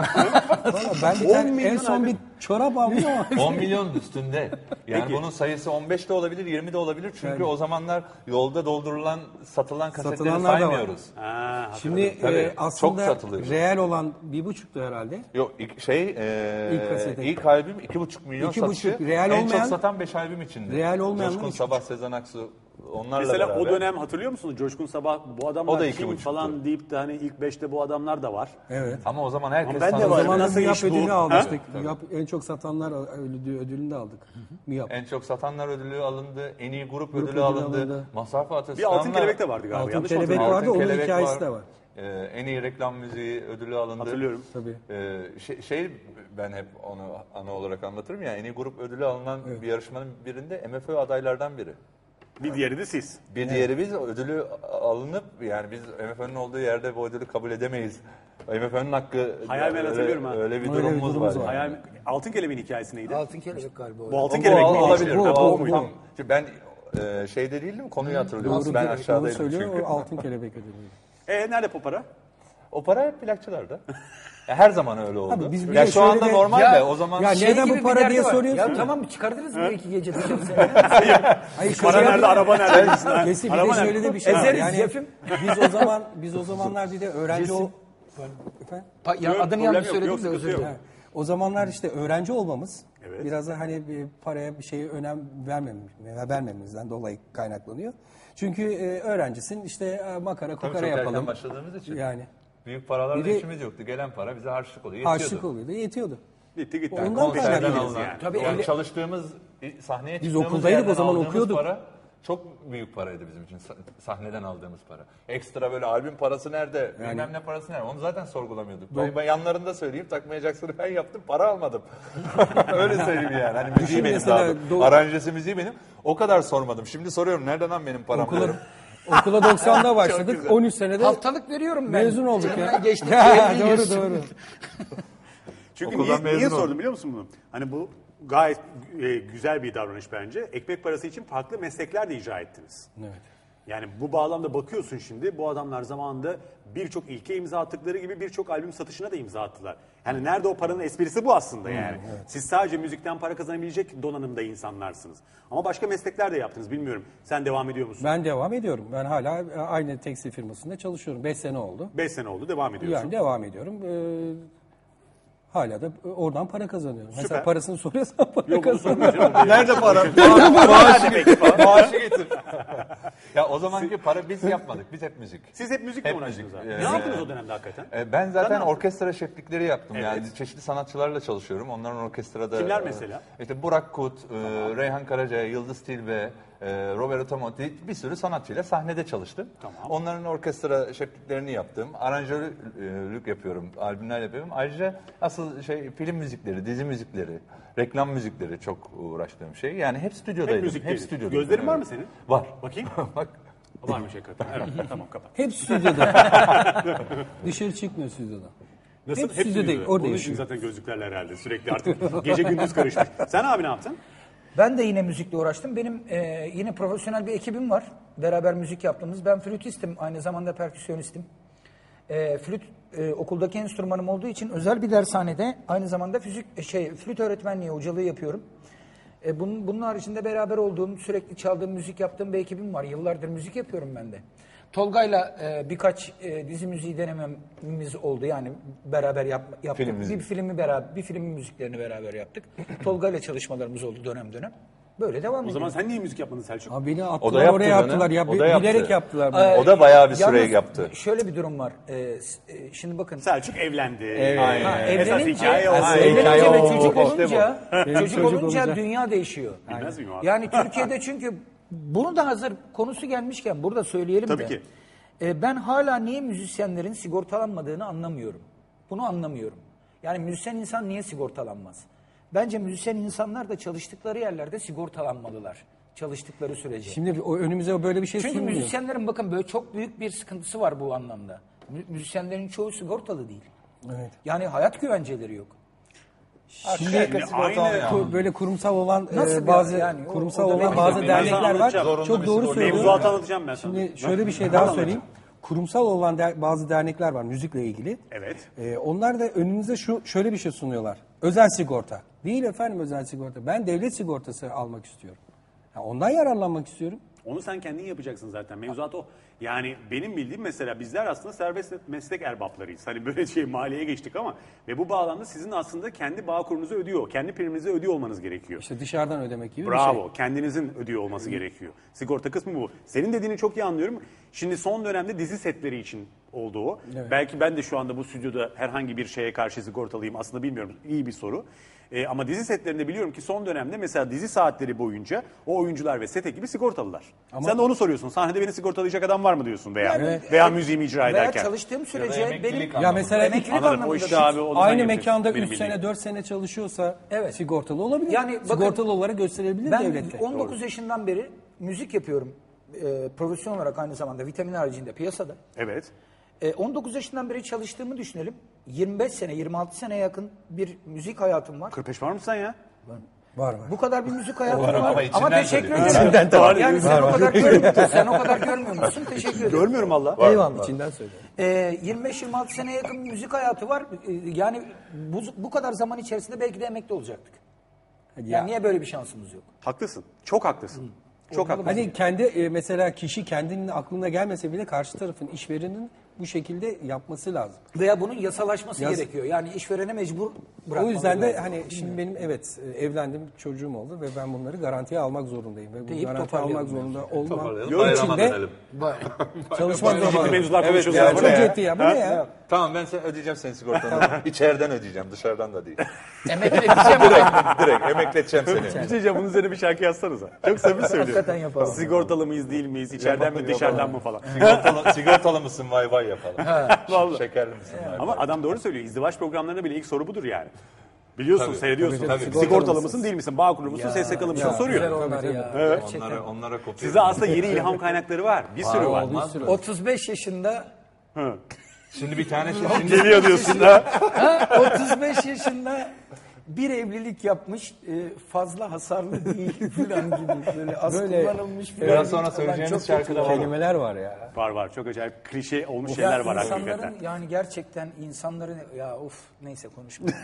Valla ben bir on tane, en milyon son albüm. bir çorap aldım ama. on milyon üstünde. Yani Peki. bunun sayısı on beş de olabilir, yirmi de olabilir. Çünkü o zamanlar yolda doldurulan, satılan kasetleri Satılanlar da var. saymıyoruz. Ha, Şimdi Tabii, e, çok aslında satılıyor. reel olan bir buçuktu herhalde. Yok ilk şey e, İlk kasete. ilk albüm iki buçuk milyon İki satışı. buçuk, real en olmayan- çok satan beş albüm içinde. Real olmayanlar Coşkun üç Sabah, Sezen Aksu onlarla mesela beraber. o dönem hatırlıyor musunuz? Coşkun Sabah bu O adamlar da iki kim buçuktu. falan deyip de hani ilk beşte bu adamlar da var. Evet. Ama o zaman herkes Ama ben de tanıdı. var. O zaman Nasıl Miyap iş bu? ödülünü Ha? almıştık. Miyap, en çok satanlar ödülü, ödülünü de aldık. Miyap. En çok satanlar ödülü alındı, en iyi grup, Grup ödülü, ödülü alındı. alındı. Mazhar Fatih Bir Altın Özkan'la- Kelebek de vardı galiba. Altın Yanlış mı Kelebek hatırlıyorum? vardı, onun Kelebek hikayesi de var. Ee, en iyi reklam müziği ödülü alındı. Hatırlıyorum. Tabii. Ee, şey, şey ben hep onu ana olarak anlatırım ya en iyi grup ödülü alınan bir yarışmanın birinde M F Ö adaylardan biri. Bir diğeri de siz. Bir diğeri biz ödülü alınıp yani biz M F Ö'nün olduğu yerde bu ödülü kabul edemeyiz. M F Ö'nün hakkı Hayal ben öyle, hatırlıyorum ha. öyle bir Öyle bir durumumuz durumumuz var. var. yani. Hayal, Altın Kelebeğin hikayesi neydi? Altın kelebek galiba. o. Bu Altın Bu Kelebek al- mi? olabilir. Bu, Bu, bu, bu, bu. tam- Çünkü ben e, şeyde değildim konuyu hatırlıyorum. Doğru, ben doğru aşağıdaydım söylüyor, çünkü. o altın kelebek ödülü. E nerede bu para? O para hep plakçılarda. Ya her zaman öyle oldu. Abi biz bir ya de şu anda şöyle de- normal Ya- de o zaman Ya Şey neden gibi bu bir para derdi diye var. soruyorsun? Ya tamam çıkardınız bir iki gece dışarı seni. Hayır, Para şöyle- nerede, araba nerede? diyorsun ha? Neyse, bir Araba de nerede? şöyle de bir şey var. Ezeriz, Yani Cefim. biz o zaman biz o zamanlar bir de öğrenci ol. Efendim? Pa- ya Yok, adını problem yanlış yok, söyledim yok, de sıkıntı özür yok. dilerim. Ha, o zamanlar işte öğrenci olmamız Evet. biraz da hani bir paraya bir şeye önem vermemiz, vermememizden dolayı kaynaklanıyor. Çünkü e, öğrencisin işte e, makara Tabii kukara çok erken yapalım. başladığımız için. Yani Büyük paralarla Bir de- işimiz yoktu. Gelen para bize harçlık oluyor. Yetiyordu. harçlık oluyordu, yetiyordu. Bitti gitti. Ondan Konserden kaynaklı. alındı yani. Tabii Yani elli- çalıştığımız sahneye Biz çıktığımız okuldaydık, yerden o zaman aldığımız okuyorduk. Para çok büyük paraydı bizim için sa- sahneden aldığımız para. Ekstra böyle albüm parası nerede, bilmem ne parası nerede onu zaten sorgulamıyorduk. Ben, ben yanlarında söyleyeyim takmayacaksını ben yaptım para almadım. Öyle söyleyeyim yani. Hani müziği Düşün benim mesela daha do- aranjesi müziği benim. O kadar sormadım. Şimdi soruyorum nereden lan benim param Okula, diyorum. okula doksanda başladık. güzel. on üç senede Haftalık veriyorum ben. mezun olduk ya. Cebimden geçti. Ya, elli, doğru yüz. doğru. Çünkü Okuldan niye, niye mezun sordum oldum. biliyor musun bunu? Hani bu gayet e, güzel bir davranış bence. Ekmek parası için farklı meslekler de icra ettiniz. Evet. Yani bu bağlamda bakıyorsun şimdi bu adamlar zamanında birçok ilke imza attıkları gibi birçok albüm satışına da imza attılar. Yani nerede o paranın esprisi bu aslında yani. Siz sadece müzikten para kazanabilecek donanımda insanlarsınız. Ama başka meslekler de yaptınız bilmiyorum. Sen devam ediyor musun? Ben devam ediyorum. Ben hala e, aynı tekstil firmasında çalışıyorum. beş sene oldu. Beş sene oldu devam ediyorsun. Yani devam ediyorum. Ee, hala da oradan para kazanıyorum. Süper. Mesela parasını soruyorsan para Yok bunu kazanıyorum. sormayacağım. Nerede para? Nerede peki para? Maaşı getir. Ya o zamanki para biz yapmadık. Biz hep müzik. Siz hep müzikle Hep uğraştınız müzik. abi. Ee, Ne yaptınız o dönemde hakikaten? E, Ben zaten Sen ne orkestra şeflikleri yaptım. Evet. Yani çeşitli sanatçılarla çalışıyorum. Onların orkestrada... Kimler e, mesela? İşte Burak Kut, e, Reyhan Karaca, Yıldız Tilbe, e, Roberto Tomotti bir sürü sanatçıyla sahnede çalıştım. Tamam. Onların orkestra şefliklerini yaptım. Aranjörlük yapıyorum, albümler yapıyorum. Ayrıca asıl şey film müzikleri, dizi müzikleri, reklam müzikleri çok uğraştığım şey. Yani hep stüdyodaydım. Hep müzik değil. stüdyodaydım. Gözlerin var mı Evet. senin? Var. Bakayım. Bak. Varmış hakikaten. Evet, tamam kapat. Hep stüdyoda. Dışarı çıkmıyor stüdyodan. Nasıl? Hep stüdyoda değil, orada Onun için yaşıyor. zaten gözlüklerle herhalde sürekli artık gece gündüz karışmış. Sen abi ne yaptın? Ben de yine müzikle uğraştım. Benim e, yine profesyonel bir ekibim var. Beraber müzik yaptığımız. Ben flütistim. Aynı zamanda perküsyonistim. E, flüt e, okuldaki enstrümanım olduğu için özel bir dershanede aynı zamanda fizik e, şey flüt öğretmenliği, hocalığı yapıyorum. E, bunun, bunun haricinde beraber olduğum, sürekli çaldığım, müzik yaptığım bir ekibim var. Yıllardır müzik yapıyorum ben de. Tolga'yla e, birkaç e, dizi müziği denememiz oldu. Yani beraber yap, yaptık. Film müziği. bir filmi beraber, bir filmin müziklerini beraber yaptık. Tolga'yla çalışmalarımız oldu dönem dönem. Böyle devam O ediyor. zaman sen niye müzik yapmadın Selçuk? Abi beni O da attılar yaptı oraya canım. attılar ya. O da Bilerek yaptı. yaptılar. Ee, O da bayağı bir süre yalnız yaptı. Şöyle bir durum var. Ee, s- e, şimdi bakın. Selçuk evlendi. Aynen. Ha, Esas evlenince, hikaye o. ha, Esas hikaye evlenince ve o. çocuk İşte olunca, Benim çocuk çocuk olunca olunca- dünya değişiyor. Bilmez miyim abi? Yani Türkiye'de çünkü bunu da hazır konusu gelmişken burada söyleyelim Tabii de. ki. E, ben hala niye müzisyenlerin sigortalanmadığını anlamıyorum. Bunu anlamıyorum. Yani müzisyen insan niye sigortalanmaz? Bence müzisyen insanlar da çalıştıkları yerlerde sigortalanmalılar. Çalıştıkları sürece. Şimdi o önümüze böyle bir şey Çünkü sunmuyor. müzisyenlerin bakın böyle çok büyük bir sıkıntısı var bu anlamda. Mü- Müzisyenlerin çoğu sigortalı değil. Evet. Yani hayat güvenceleri yok. Şimdi aynı ku- böyle kurumsal olan Nasıl e, bir- bazı yani o- kurumsal o da olan benim- bazı Ben dernekler sana var. anlatacağım. Zorunlu Çok bir doğru sigorta. söylüyorsun. Mevzuatı anlatacağım ben sana. Şimdi şöyle bir şey daha söyleyeyim. Kurumsal olan der- bazı dernekler var müzikle ilgili. Evet. Ee, onlar da önümüze şu şöyle bir şey sunuyorlar. Özel sigorta. Değil efendim özel sigorta. Ben devlet sigortası almak istiyorum. Ya ondan yararlanmak istiyorum. Onu sen kendin yapacaksın zaten. Mevzuat o. Yani benim bildiğim mesela bizler aslında serbest meslek erbaplarıyız. Hani böyle şey maliyeye geçtik ama ve bu bağlamda sizin aslında kendi bağ kurunuzu ödüyor. Kendi priminizi ödüyor olmanız gerekiyor. İşte dışarıdan ödemek gibi bir Bravo. şey. Kendinizin ödüyor olması gerekiyor. Sigorta kısmı bu. Senin dediğini çok iyi anlıyorum. Şimdi son dönemde dizi setleri için oldu o. Evet. Belki ben de şu anda bu stüdyoda herhangi bir şeye karşı sigortalıyım. Aslında bilmiyorum. İyi bir soru. Ee, ama dizi setlerinde biliyorum ki son dönemde mesela dizi saatleri boyunca o oyuncular ve set ekibi sigortalılar. Sen de onu soruyorsun. Sahnede beni sigortalayacak adam var mı diyorsun veya Evet. veya müziğimi icra Veya ederken. çalıştığım sürece benim Ya mesela emeklilik Anladım. O anlamında işte bir- abi onu sen aynı yapıyorsun, mekanda benim üç bildiğim. sene dört sene çalışıyorsa Evet. sigortalı olabilir. Yani bakın, sigortalı olarak gösterebilir Ben devlette. on dokuz yaşından beri müzik yapıyorum. E, profesyonel olarak aynı zamanda vitamin haricinde piyasada. Evet. E, on dokuz yaşından beri çalıştığımı düşünelim. yirmi beş sene, yirmi altı seneye yakın bir müzik hayatım var. kırk beş var mı sen ya? Var var. Bu kadar bir müzik hayatım Var var. ama Ama, içinden teşekkür söylüyor. ederim. İçinden tabii. Yani sen o kadar görmüyorsun. Sen o kadar görmüyor musun? Teşekkür ederim. Görmüyorum Allah. Eyvallah. İçinden söylüyorum. Ee, yirmi beş yirmi altı seneye yakın bir müzik hayatı var. Ee, yani bu, bu kadar zaman içerisinde belki de emekli olacaktık. Yani Ya. niye böyle bir şansımız yok? Haklısın. Çok haklısın. Çok haklısın. Hani kendi e, mesela kişi kendinin aklına gelmese bile karşı tarafın işverenin bu şekilde yapması lazım. Veya bunun yasalaşması Yas- gerekiyor. Yani işverene mecbur O bırakmaları yüzden de lazım. hani şimdi benim evet e, evlendim, çocuğum oldu ve ben bunları garantiye almak zorundayım ve bu Deyip garanti toparlayalım almak zorunda olmam Toparlayalım, için bayrama de dönelim. çalışmak Ciddi zorundayım. mevzular Evet, konuşuyoruz. yani ya. Çok Buraya. ciddi ya bu ne ya? Tamam ben sen ödeyeceğim senin sigortanı. İçeriden ödeyeceğim dışarıdan da değil. Emekli edeceğim. Direkt emekleteceğim seni. Bir şey diyeceğim, bunun üzerine bir şarkı yazsanıza. Çok samimi söylüyorum. Hakikaten yapalım. Sigortalı mıyız değil miyiz? İçeriden mi dışarıdan mı falan. Sigortalı, sigortalı mısın vay vay yapalım. Vallahi. Şekerli misin vay vay. Ama adam doğru söylüyor. İzdivaç programlarında bile ilk soru budur yani. Biliyorsun, Tabii, seyrediyorsun. tabii, tabii. Sigortalı Sigortalı mısın değil misin? Bağkurlu musun? S S K'lı mısın? Güzel Soruyor. onlar ya. Evet. Gerçekten. Onlara, onlara kopya. Size aslında yeni ilham kaynakları var. Bir sürü var. Bir sürü. otuz beş yaşında Şimdi bir tane şey. Şimdi Geliyor diyorsun da. ha, otuz beş yaşında bir evlilik yapmış, e, fazla hasarlı değil falan gibi böyle az Böyle kullanılmış falan. biraz sonra Ulan söyleyeceğiniz çok şarkı da kötü. var. Kelimeler var ya. Var var. Çok acayip klişe olmuş Ya şeyler var insanların hakikaten. yani gerçekten insanların ya of neyse konuşmayalım.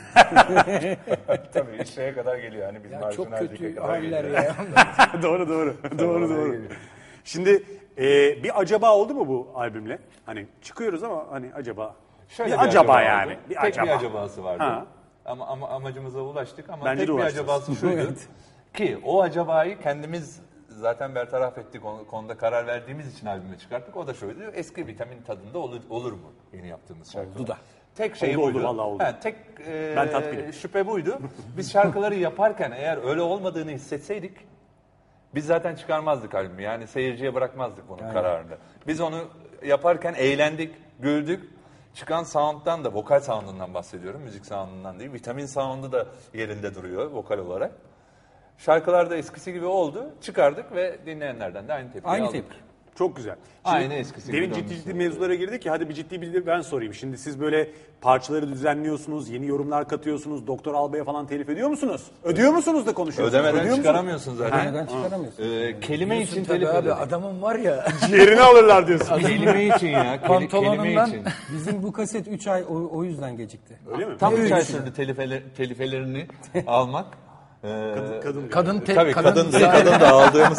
tabii şeye kadar geliyor. Hani bizim Ya çok marjinal kötü zeka kadar haller geliyor. ya. doğru doğru. doğru doğru. geliyor. Şimdi e, bir acaba oldu mu bu albümle? Hani çıkıyoruz ama hani acaba. Şöyle bir, acaba acaba yani. oldu. Bir Tek acaba. bir acabası vardı. Ha. Ama, ama amacımıza ulaştık ama Bence tek de bir ulaştınız. acabası şuydu. Ki o acabayı kendimiz zaten bertaraf ettik. O konuda karar verdiğimiz için albüme çıkarttık. O da şuydu. Eski vitamin tadında olur, olur mu? Yeni yaptığımız şarkı. Oldu da. Tek şey Oldu, oldu, buydu. vallahi oldu. Ha, tek e, Ben tatminim. şüphe buydu. Biz şarkıları yaparken eğer öyle olmadığını hissetseydik biz zaten çıkarmazdık albümü. Yani seyirciye bırakmazdık bunun kararını. Biz onu yaparken eğlendik, güldük. Çıkan sound'dan da, vokal sound'undan bahsediyorum. Müzik sound'undan değil. Vitamin sound'u da yerinde duruyor vokal olarak. Şarkılar da eskisi gibi oldu. Çıkardık ve dinleyenlerden de aynı tepkiyi Aynı aldık. tepki. Çok güzel. Aynı eskisi gibi Demin ciddi dönmüşsün. ciddi mevzulara girdik ya, hadi bir ciddi bir de ben sorayım. Şimdi siz böyle parçaları düzenliyorsunuz, yeni yorumlar katıyorsunuz, Doktor Albay'a falan telif ediyor musunuz? Ödüyor musunuz da konuşuyorsunuz? Ödemeden Ödüyor musunuz? çıkaramıyorsun zaten. Neden çıkaramıyorsun? Ee, kelime için Tabii telif abi ödedik. adamın var ya. Ciğerini alırlar diyorsun. Kelime için ya. Keli, Pantolonundan- kelime için. Bizim bu kaset üç ay o, o yüzden gecikti. Öyle mi? Tam üç ay sürdü telifeler, telifelerini almak. Ee, Kadın. Kadın te, Tabii kadın, kadın, kadın da aldığımız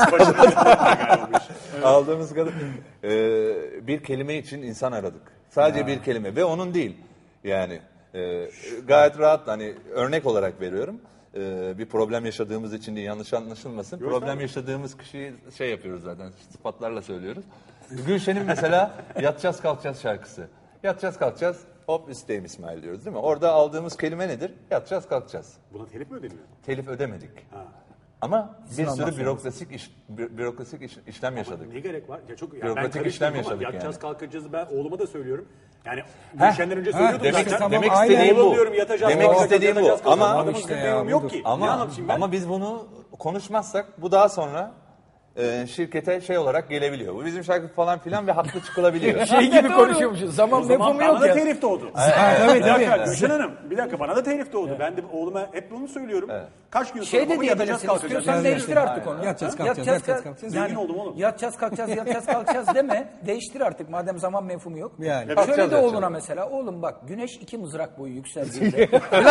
aldığımız kadın. Ee, bir kelime için insan aradık. Sadece bir kelime ve onun değil. Yani e, gayet rahat hani örnek olarak veriyorum. e, bir problem yaşadığımız için değil, yanlış anlaşılmasın. Problem yaşadığımız kişiyi şey yapıyoruz zaten, sıfatlarla söylüyoruz. Gülşen'in mesela Yatacağız Kalkacağız şarkısı. Yatacağız kalkacağız, hop üstteyim İsmail diyoruz değil mi? Orada aldığımız kelime nedir? Yatacağız kalkacağız. Buna telif mi ödeniyor? Telif ödemedik. Ama bir sürü bürokrasik iş, bü- bürokratik iş, işlem yaşadık. Ne gerek var? Ya çok yani Bürokratik ben karıştırdım işlem ama yaşadık yatacağız yani. kalkacağız ben oğluma da söylüyorum. Yani Gülşen'den önce söylüyordum Demek, zaten. tamam, demek aynen. istediğim Oğlum bu. diyorum yatacağız Demek kalkacağız, istediğim bu. yatacağız, kalkacağız. Ama Adamın işte işte ya, yok budur. ki. Ne Ama anlatayım ben? ama biz bunu konuşmazsak bu daha sonra e, şirkete şey olarak gelebiliyor. Bu bizim şarkı falan filan ve haklı çıkılabiliyor. Şey gibi konuşuyormuşuz. Zaman O zaman mefhumu bana yok da ya. telif doğdu. tabii, Bir dakika tabii. Gülşen Hanım, bir dakika bana da telif doğdu. Ben de oğluma hep bunu söylüyorum. Kaç gün sonra Şey de baba yatacağız diyebilirsin. kalkacağız. İstiyorsan değiştir artık onu. Yatacağız, kalkacağız, yatacağız, kalkacağız. Zengin oldum oğlum. Yatacağız kalkacağız, yatacağız kalkacağız deme. Değiştir artık madem zaman mefhumu yok. Yani. Şöyle Yatacağız, de oğluna yatacağız. mesela. Oğlum bak güneş iki mızrak boyu yükseldiğinde.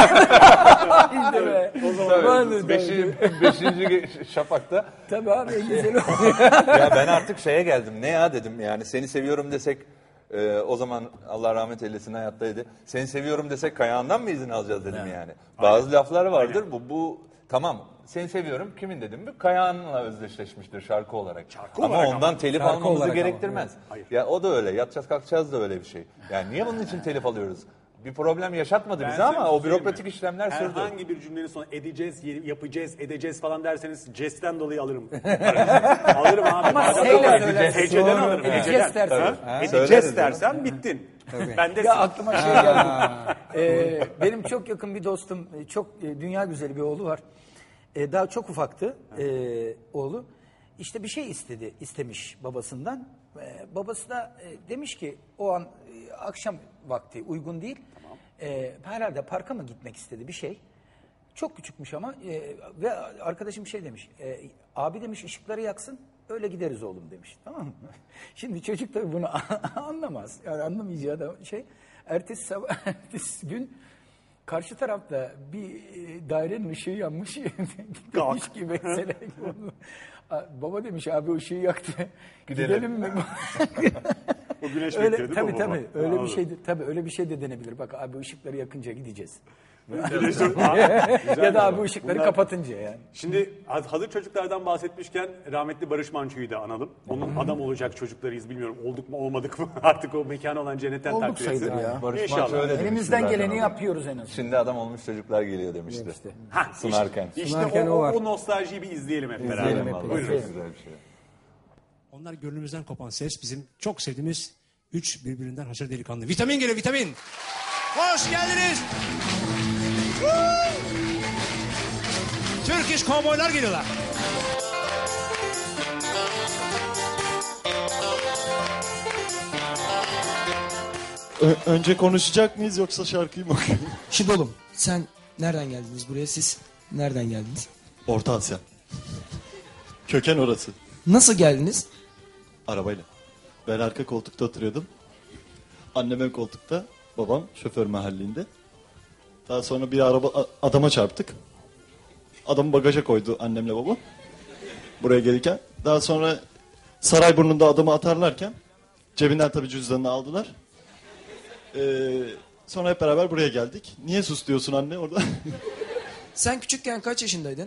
İşte be. Tabii, beşinci, beşinci şafakta. Tabii abi en güzeli o. Ya ben artık şeye geldim. Ne ya dedim yani seni seviyorum desek e, o zaman Allah rahmet eylesin hayattaydı. Seni seviyorum desek Kayağan'dan mı izin alacağız dedim yani. Bazı laflar vardır. Bu bu tamam. Seni seviyorum. Kimin dedim mi? Kayağan'la özdeşleşmiştir şarkı olarak. Şarkı ama olarak ondan ama. telif Şarkı almamızı olarak ama, gerektirmez. Hayır. Ya o da öyle. Yatacağız kalkacağız da öyle bir şey. Yani niye bunun için telif alıyoruz? Bir problem yaşatmadı bize ama o bürokratik işlemler sürdü. Herhangi bir cümlenin sonuna edeceğiz, yapacağız, edeceğiz falan derseniz jestten dolayı alırım. alırım abi. Ama Madem seyle öyle. söylersin. Heceden Doğru. alırım. Edeceğiz Heceden. dersen. Ha? Söyleriz Edeceğiz canım. dersen bittin. Ben de Ya aklıma şey geldi. Ee, benim çok yakın bir dostum, e, çok e, dünya güzeli bir oğlu var. E, daha çok ufaktı e, oğlu. İşte bir şey istedi, istemiş babasından. E, babası da e, demiş ki o an e, akşam vakti uygun değil. E, herhalde parka mı gitmek istedi bir şey. Çok küçükmüş ama e, ve arkadaşım şey demiş. E, abi demiş ışıkları yaksın. Öyle gideriz oğlum demiş. Tamam mı? Şimdi çocuk tabii bunu anlamaz. Yani anlamayacağı da şey. Ertesi sabah, ertesi gün karşı tarafta bir e, dairenin ışığı yanmış. Demiş ki mesela baba demiş abi ışığı yaktı. Gidelim, Gidelim mi? O güneş öyle, bekliyordu tabii baba. tabii öyle Anladım. bir şey de, tabii öyle bir şey de denebilir. Bak abi ışıkları yakınca gideceğiz. Ya da abi ışıkları Bunlar- kapatınca yani. Şimdi hazır çocuklardan bahsetmişken rahmetli Barış Manço'yu da analım. Onun adam olacak çocuklarıyız bilmiyorum olduk mu olmadık mı artık o mekanı olan cennetten Olduk takdir etsin. sayılır ya. Barış İnşallah. Manço öyle demişti Elimizden zaten geleni ona. yapıyoruz en azından. Şimdi adam olmuş çocuklar geliyor demişti. Demişti. Ha, Sunarken. İşte, işte Sunarken o, o var. o nostaljiyi bir izleyelim hep beraber. İzleyelim vallahi. Buyurun. Çok güzel bir şey. Onlar gönlümüzden kopan ses bizim çok sevdiğimiz üç birbirinden haşır delikanlı. Vitamin geliyor vitamin. Hoş geldiniz. Woo! Turkish kovboylar geliyorlar. Ö- önce konuşacak mıyız yoksa şarkıyı mı okuyalım? Şimdi oğlum sen nereden geldiniz buraya, siz nereden geldiniz? Orta Asya. Köken orası. Nasıl geldiniz? Arabayla. Ben arka koltukta oturuyordum. Annem ön koltukta. Babam şoför mahallinde. Daha sonra bir araba a- adama çarptık. Adamı bagaja koydu annemle babam. Buraya gelirken. Daha sonra Sarayburnu'nda adamı atarlarken cebinden tabii cüzdanını aldılar. Ee, sonra hep beraber buraya geldik. Niye sus diyorsun anne orada? Sen küçükken kaç yaşındaydın?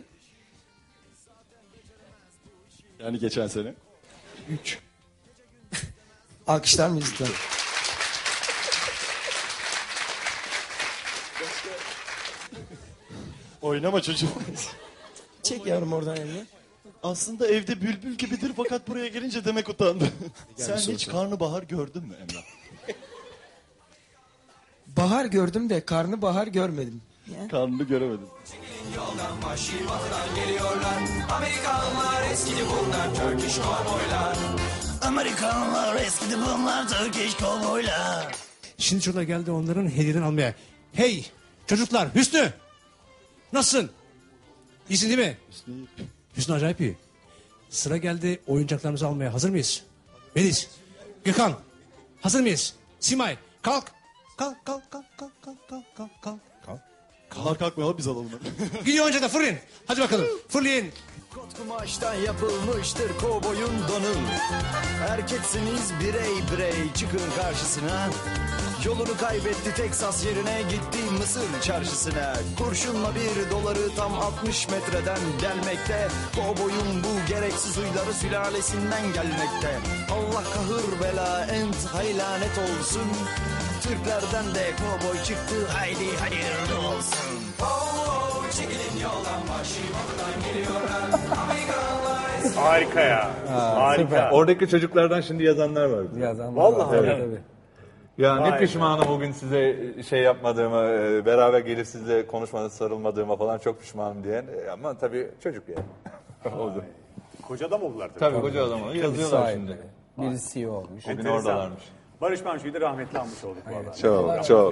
Yani geçen sene. Üç. Alkışlar mıyız lütfen? Oynama çocuğum. Çek yavrum oradan elini. Aslında evde bülbül gibidir fakat buraya gelince demek utandı. Sen soru hiç sor. karnabahar gördün mü Emrah? Bahar gördüm de karnı bahar görmedim. Ya. Karnını göremedim. Amerikanlar eskidi bunlar Turkish kovboylar. Şimdi şurada geldi onların hediyelerini almaya. Hey çocuklar Hüsnü. Nasılsın? İyisin değil mi? Hüsnü acayip iyi. Sıra geldi oyuncaklarımızı almaya. Hazır mıyız? Melis, Gökhan. Hazır mıyız? Simay kalk. Kalk kalk kalk kalk kalk kalk kalk kalk. kalk. Bunlar kalkmayalım biz alalım. Gidiyor önce de fırlayın. Hadi bakalım fırlayın. Kot kumaştan yapılmıştır kovboyun donu. Erkeksiniz birey birey çıkın karşısına. Yolunu kaybetti Teksas yerine gitti Mısır çarşısına. Kurşunla bir doları tam altmış metreden gelmekte. Kovboyun bu gereksiz huyları sülalesinden gelmekte. Allah kahır bela ent lanet olsun. Türklerden de kovboy çıktı haydi hayırlı olsun. Oh, çekilin yoldan başım oradan geliyorlar. Harika ya. Harika. Oradaki çocuklardan şimdi yazanlar var. Yazanlar Vallahi var. öyle. Tabii. Ya Vay ne be. pişmanım o gün size şey yapmadığıma, e, beraber gelip sizle konuşmadan sarılmadığıma falan çok pişmanım diyen. E, Ama tabii çocuk yani. Oldu. Koca adam oldular tabii. Tabii koca adam oldu. Yazıyorlar Sahibi. şimdi. Birisi C E O olmuş. O gün Enteresan. oradalarmış. Barış Manço'yu da rahmetli anmış olduk bu arada. Çok, çok.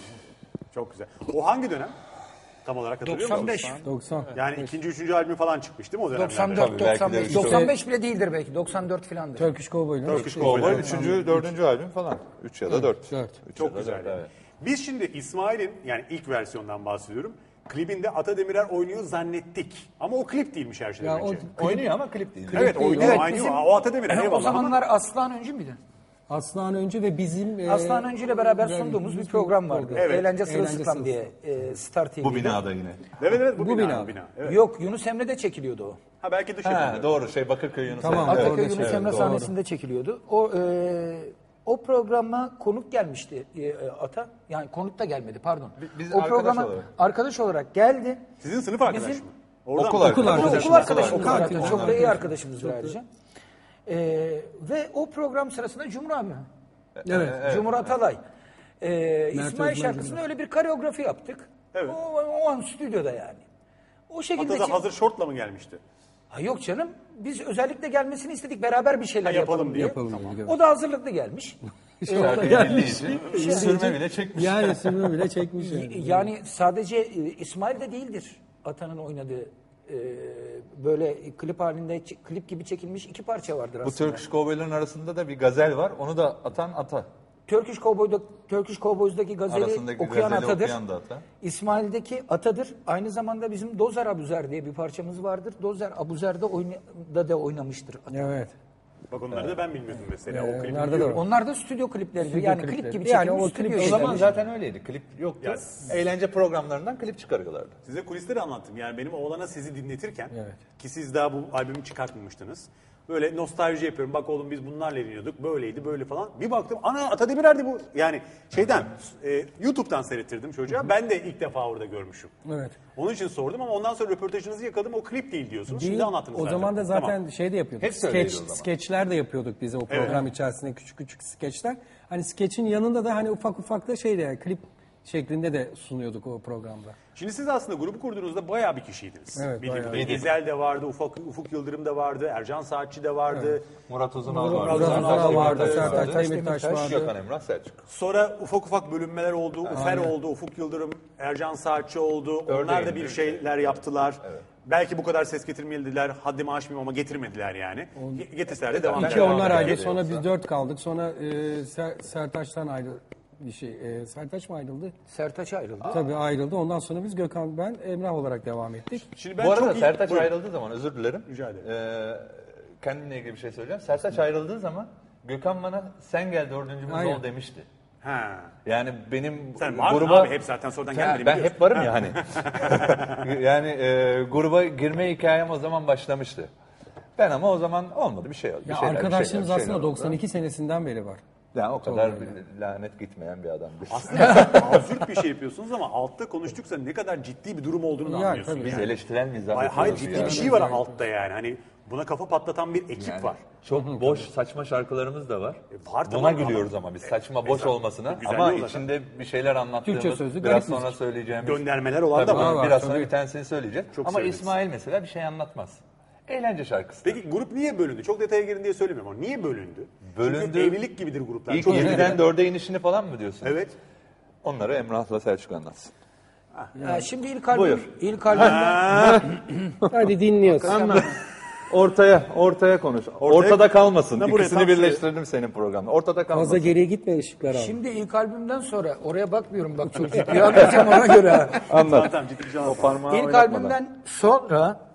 Çok güzel. O hangi dönem? Tam olarak hatırlıyor musun? doksan beş. doksan. Yani ikinci, üçüncü albüm falan çıkmış değil mi o dönemlerde? doksan dört, Tabii, belki de doksan beş. üç. doksan beş bile değildir belki. doksan dört filandır. Turkish Cowboy'un. Turkish Cowboy üçüncü, dördüncü albüm falan. Üç ya da dört. Dört. Üç Çok ya da güzel. dört, evet. Biz şimdi İsmail'in yani ilk versiyondan bahsediyorum. Klibinde Ata Demirer oynuyor zannettik. Ama o klip değilmiş her şeyden Ya o önce. Oynuyor ama klip değil. Evet oynuyor, Evet, oynuyor. bizim- O Ata Demirer o eyvallah. zamanlar Aslan Öncü müydü? Aslan Öncü ve bizim... e, Aslan Öncü ile beraber yani sunduğumuz bir bizim program vardı. Evet. Eğlence Eğlence Sırılsıklam Sırılsıklam. diye e, Star T V'de. Bu binada yine. Evet evet bu, Bu bina. bina. Bu bina. Evet. Yok, Yunus Emre'de çekiliyordu o. Ha belki dışarıda. Ha, doğru şey Bakırköy Yunus Tamam, Emre. Bakırköy Ataköy orada Yunus şey- Emre doğru. sahnesinde çekiliyordu. O e, o programa konuk gelmişti e, e, Ata. Yani konuk da gelmedi pardon. biz o arkadaş programa olarak. arkadaş olarak geldi. Sizin sınıf arkadaş Bizim- mı? Oradan Okul mı? arkadaşı. Okul, Okul okul arkadaşımız arkadaşı. zaten. Okul Çok da iyi arkadaşı. arkadaşımızdır ayrıca. E, ve o program sırasında Cumhur abi. Evet. Cumhur Atalay. E, Mert İsmail Özmen şarkısına Cumhur. öyle bir koreografi yaptık. Evet. O, o an stüdyoda yani. O şekilde... Ata da çek- hazır şortla mı gelmişti? Ha, yok canım. Biz özellikle gelmesini istedik. Beraber bir şeyler Ha, yapalım yapalım, diye. Yapalım dedik, evet. O da hazırlıklı gelmiş. Şarkı bildiği için sürme bile çekmiş. Yani sürümü bile çekmiş yani. Yani sadece e, İsmail de değildir Ata'nın oynadığı e, böyle klip halinde ç- klip gibi çekilmiş iki parça vardır Bu aslında. Turkish Cowboy'ların arasında da bir gazel var. Onu da atan Ata. Turkish Cowboy'da Turkish Cowboys'daki gazeli Arasındaki okuyan gazeli Atadır. okuyan da Ata. İsmail'deki Atadır. Aynı zamanda bizim Dozer Abuzer diye bir parçamız vardır. Dozer Abuzer'de oyna, da da oynamıştır Ata. Evet. Bak onları da ben bilmiyordum mesela. Ee, o klibi onlarda da biliyorum. var. Onlar da stüdyo klipleridir. Stüdyo Yani klipleri. klip gibi Yani çekilmiş o stüdyo klip- O işleri. zaman zaten öyleydi. Klip yoktu. Ya, Eğlence programlarından klip çıkarıyorlardı. Size kulisleri anlattım. Yani benim oğlana sizi dinletirken Evet. ki siz daha bu albümü çıkartmamıştınız. Böyle nostalji yapıyorum. Bak oğlum biz bunlarla eğleniyorduk. Böyleydi böyle falan. Bir baktım ana Ata Demirer'di bu. Yani şeyden e, YouTube'dan seyrettirdim çocuğa. Ben de ilk defa orada görmüşüm. Evet. Onun için sordum ama ondan sonra röportajınızı yakaladım. O klip değil diyorsunuz. Değil, Şimdi anlattınız o zaten. zaman da zaten Tamam. şey de yapıyorduk. Hepsi öyleydi Skeç, o zaman. skeçler de yapıyorduk biz o program içerisinde küçük küçük skeçler. Hani skeçin yanında da hani ufak ufak da şey de yani klip şeklinde de sunuyorduk o programda. Şimdi siz aslında grubu kurduğunuzda bayağı bir kişiydiniz. Evet, Bildiğim bayağı. kadarıyla. İzel de vardı, Ufuk, Ufuk Yıldırım da vardı, Ercan Saatçi de vardı. Murat Uzunal Murat vardı. Uzunal Sertaç vardı, vardı. Sertaç Sertaç Demirtaş Demirtaş, vardı. Gökhan Emrah Selçuk. Sonra ufak ufak bölünmeler oldu, Ufer oldu, Ufuk Yıldırım, Ercan Saatçi oldu. Onlar da bir şeyler yaptılar. Belki bu kadar ses getirmediler, haddimi aşmayayım ama getirmediler yani. Ge- Getirseler de devam İki eder. onlar Devam ayrı, eder. sonra biz dört kaldık. Sonra e, Ser- Sertaç'tan ayrı bir şey. E, Sertaç mı ayrıldı? Sertaç ayrıldı. Tabii ayrıldı. Ondan sonra biz Gökhan, ben, Emrah olarak devam ettik. Şimdi ben Bu arada çok iyi- Sertaç Buyurun. ayrıldığı zaman özür dilerim. Rica ederim. Ee, kendimle ilgili bir şey söyleyeceğim. Sertaç ayrıldığı zaman Gökhan bana sen gel dördüncümüz Aynen. ol demişti. Ha. Yani benim Sen vardın gruba... abi, hep zaten sonradan Ha, gelmedi Ben biliyorsun. hep varım ya hani. yani e, gruba girme hikayem o zaman başlamıştı. Ben ama o zaman olmadı bir şey oldu. Bir Ya şeyler, bir arkadaşlığımız şeyler, bir şeyler aslında oldu. doksan iki senesinden beri var. Yani o kadar bir lanet gitmeyen bir adam. Aslında absürt bir şey yapıyorsunuz ama altta konuştukça ne kadar ciddi bir durum olduğunu da Yani anlıyorsun. tabii. Biz yani. eleştirel mizah Hayır, hayır, yapıyoruz ciddi yani. bir şey var altta yani. Hani buna kafa patlatan bir ekip Yani var. Çok boş saçma şarkılarımız da var. E, var Buna tamam gülüyoruz ama- ama biz saçma E, boş mesela, olmasına güzelliği ama o zaten. içinde bir şeyler anlattığımız Türkçe sözlü, biraz garip sonra müzik. söyleyeceğimiz. Göndermeler olan Tabii, da var. biraz tabii. sonra bir tanesini söyleyeceğiz. Çok ama severiz. İsmail mesela bir şey anlatmaz. Eğlence şarkısı. Peki grup niye bölündü? Çok detaya girin diye söylemiyorum ama niye bölündü? Bölündü. Çünkü evlilik gibidir gruplar. İlk Çok yediden dörde inişini falan mı diyorsun? Evet. Onları Emrah'la Selçuk anlatsın. Ya şimdi ilk albüm, Buyur. ilk albümden Hadi dinliyoruz. Anlat. Ortaya, ortaya konuş. Ortaya- Ortada kalmasın. Ne buraya İkisini tam birleştirdim senin programda. Ortada kalmasın. Fazla geriye gitme ışıklar abi. şimdi ilk albümden sonra oraya bakmıyorum bak çok ciddi anlatacağım ona göre. ha. Anlat. Tamam ciddi bir şey O anlat. parmağı İlk oynatmadan. albümden sonra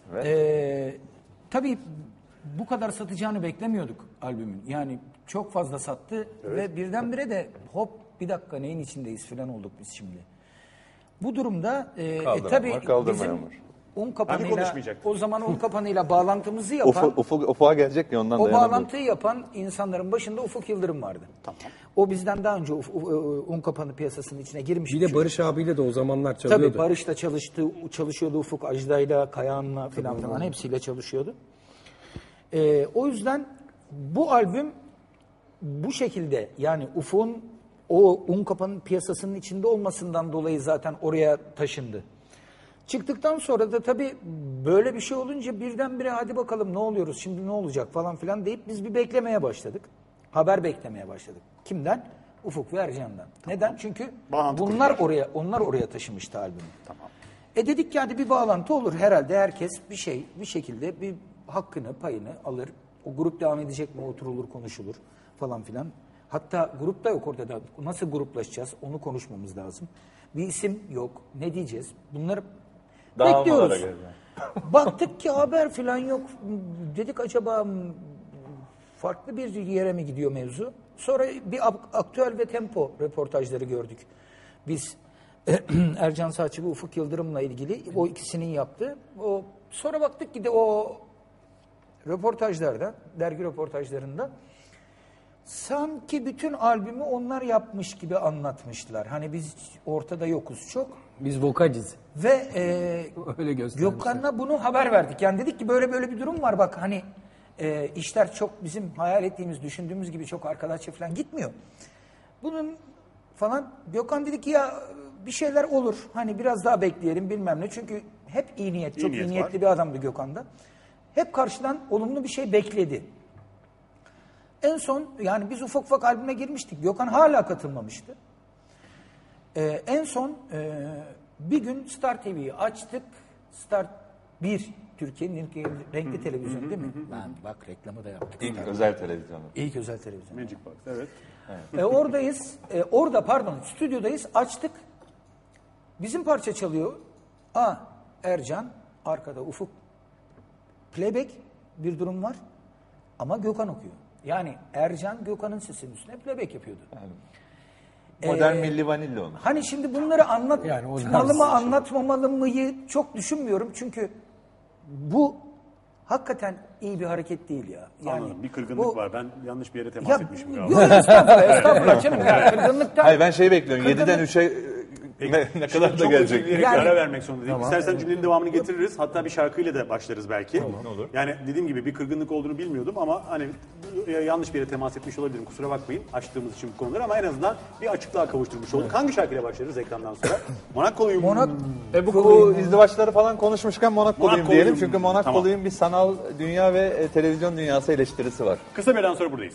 Evet. Ee, tabii bu kadar satacağını beklemiyorduk albümün. Yani çok fazla sattı ve birdenbire de hop bir dakika neyin içindeyiz falan olduk biz şimdi. Bu durumda e, e, Kaldıran tabii var, kaldırmayan bizim var. un kapanıyla konuşmayacaktım. o zaman un kapanıyla bağlantımızı yapan Ufuk, ufuk, ufuğa gelecek ya ondan o dayanamadım. bağlantıyı yapan insanların başında Ufuk Yıldırım vardı. Tamam. O bizden daha önce uf, uf, un kapanı piyasasının içine girmişti. Bir de Barış abiyle de o zamanlar çalıyordu. Tabii Barış da çalıştı, çalışıyordu Ufuk Ajda'yla, Kayahan'la filan filan hepsiyle çalışıyordu. Ee, o yüzden bu albüm bu şekilde yani Ufuk'un o un kapanı piyasasının içinde olmasından dolayı zaten oraya taşındı. Çıktıktan sonra da tabii böyle bir şey olunca birdenbire hadi bakalım ne oluyoruz şimdi ne olacak falan filan deyip biz bir beklemeye başladık. Haber beklemeye başladık. Kimden? Ufuk ve Ercan'dan. Tamam. Neden? Çünkü Bağlantı bunlar kurdular. oraya onlar oraya taşımıştı albümü. Tamam. E dedik ki hadi bir bağlantı olur herhalde herkes bir şey bir şekilde bir hakkını payını alır. O grup devam edecek mi oturulur konuşulur falan filan. Hatta grup da yok ortada. Nasıl gruplaşacağız onu konuşmamız lazım. Bir isim yok. Ne diyeceğiz? Bunları Dağılmalara bekliyoruz. göre. Baktık ki haber falan yok. Dedik acaba farklı bir yere mi gidiyor mevzu? Sonra bir aktüel ve tempo röportajları gördük. Biz Ercan Saatçı ve Ufuk Yıldırım'la ilgili o ikisinin yaptığı. O sonra baktık ki de o röportajlarda, dergi röportajlarında sanki bütün albümü onlar yapmış gibi anlatmışlar. Hani biz ortada yokuz çok. Biz vokaliz. Ve e, Öyle göstermişler. Gökhan'la bunu haber verdik. Yani dedik ki böyle böyle bir durum var bak hani e, işler çok bizim hayal ettiğimiz, düşündüğümüz gibi çok arkadaşça falan gitmiyor. Bunun falan Gökhan dedi ki ya bir şeyler olur. Hani biraz daha bekleyelim bilmem ne. Çünkü hep iyi niyet, İyi çok niyet iyi niyetli var. bir adamdı Gökhan'da. Hep karşıdan olumlu bir şey bekledi. En son yani biz ufak ufak albüme girmiştik. Gökhan hala katılmamıştı. Ee, en son e, bir gün Star T V'yi açtık. Star bir Türkiye'nin ilk renkli televizyonu değil mi? Ben bak reklamı da yaptık. İlk özel televizyonu. İlk özel televizyon. Magic Box, evet. E, oradayız. E, orada pardon stüdyodayız. Açtık. Bizim parça çalıyor. Aa Ercan arkada Ufuk. Playback bir durum var. Ama Gökhan okuyor. Yani Ercan Gökhan'ın sesinin üstüne playback yapıyordu. Yani, modern Ee, milli vanilli onu. Hani şimdi bunları anlatmalı mı anlatmamalı mıyı çok düşünmüyorum. Çünkü bu hakikaten iyi bir hareket değil ya. Yani Anladım. Bir kırgınlık bu, var. Ben yanlış bir yere temas ya, etmişim galiba. yok estağfurullah, estağfurullah canım. Ya, kırgınlıktan, Hayır ben şey bekliyorum. Kırgınlık- yediden üçe ne, ne kadar da Çok gelecek. özür dileyerek Yani- ara vermek zorundayım. Tamam. İstersen cümlenin devamını getiririz. Hatta bir şarkıyla da başlarız belki. Ne olur. Yani dediğim gibi bir kırgınlık olduğunu bilmiyordum ama hani yanlış bir yere temas etmiş olabilirim. Kusura bakmayın açtığımız için bu konuları ama en azından bir açıklığa kavuşturmuş olduk. Hangi şarkıyla başlarız ekrandan sonra? Monakoluyum. Monak E bu, bu izdivaçları falan konuşmuşken Monakoluyum Monakoluyum. diyelim. Çünkü Monakoluyum Tamam. bir sanal dünya ve e, televizyon dünyası eleştirisi var. Kısa bir aradan sonra buradayız.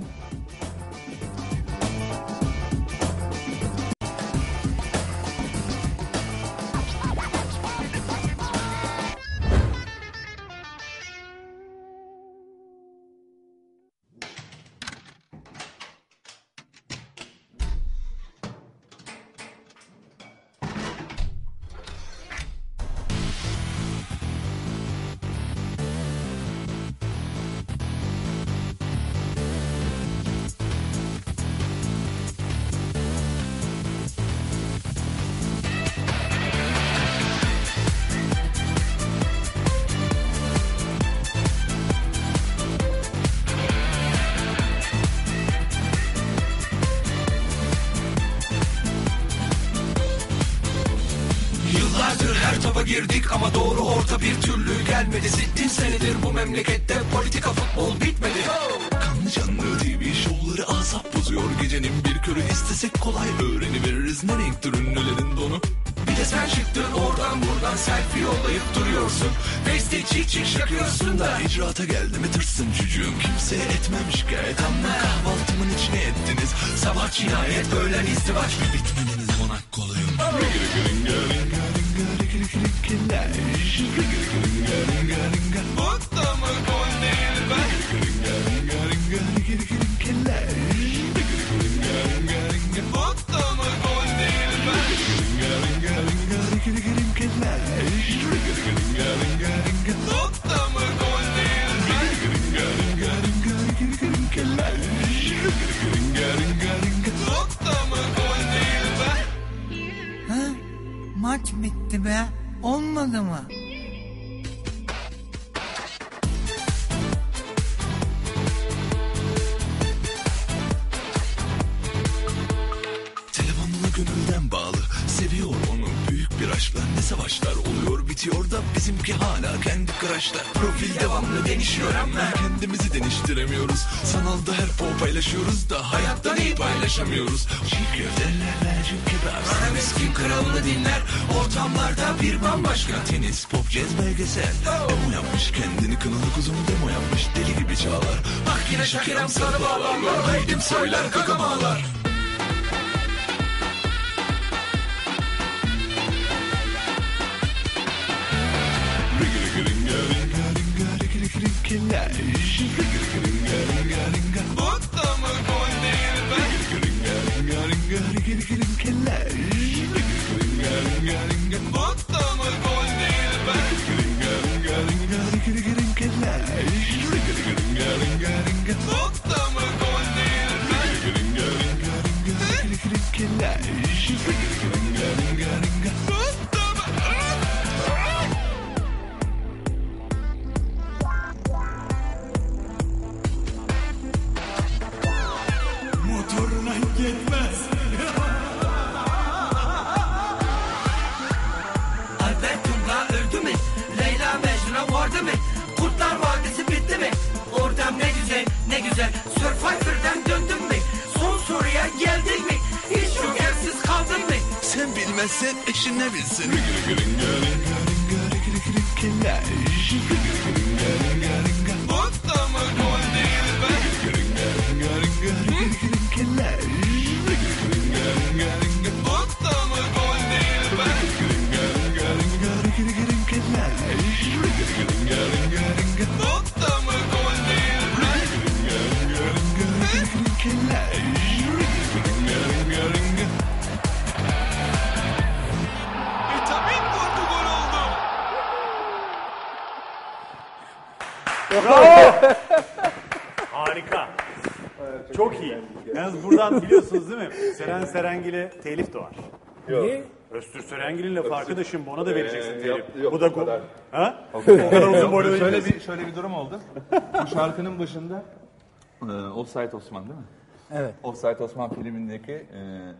Yıllardır her topa girdik ama doğru orta bir türlü gelmedi. Sittin senedir bu memlekette politika futbol bitmedi. Kanlı canlı T V şovları asap bozuyor. Gecenin bir körü istesek kolay öğreniveririz ne renktir ünlülerin donu. Bir de sen çıktın oradan buradan selfie yollayıp duruyorsun. Face'te çiğ çiğ şakıyorsun da icraata geldi mi tırsın çocuğum. Kimseye etmem şikayet ama kahvaltımın içine ettiniz. Sabah cinayet öğlen izdivaç ve bitmediniz Monakoluyum. Bu da mı gol değil be? Bu da mı gol değil be? be. Olmadı mı? Telefonla gönülden bağlı, seviyor onu büyük bir aşkla. Ne savaşlar oluyor bitiyor da bizimki hala kendi kıraçta. Profil devamlı değişiyor ama kendimizi değiştiremiyoruz. Sanalda her po paylaşıyoruz da hayattan iyi paylaşamıyoruz. Şikir derler mercim kibar, sana miskin kralını dinler. Ortamlarda bir bambaşka, tenis, pop, caz, belgesel. Demo yapmış kendini kınalı kuzum, demo yapmış deli gibi çağlar. Bak yine şakiram sarı bağlarlar, haydim söyler kakamalar. Motoruna gitmez. Albertum'la öldü mü? Leyla Mecnun'a vardı mı? Kurtlar Vadisi bitti mi? Oradan ne güzel ne güzel Survivor'dan döndün mü? Son soruya geldin mi? Hiç şokersiz kaldın mı? Sen bilmezsen eşine bilsin. Bu da mı gol değil be? Bu da mı gol değil be? Bu da mı gol değil be? Vitamin vurdu, gol oldu. Bravo. Harika. Çok iyi. Yalnız buradan biliyorsunuz değil mi? Seren Serengil'e telif doğar. Yok. Öztürk Serengil'in lafı arkadaşım, ona da vereceksin Ee, telif. yok, yok, Bu da o kadar. Ha? O kadar. O kadar uzun boylu şöyle değiliz. bir şöyle bir durum oldu. Bu şarkının başında e, Offside Osman değil mi? Evet. Offside Osman filmindeki e,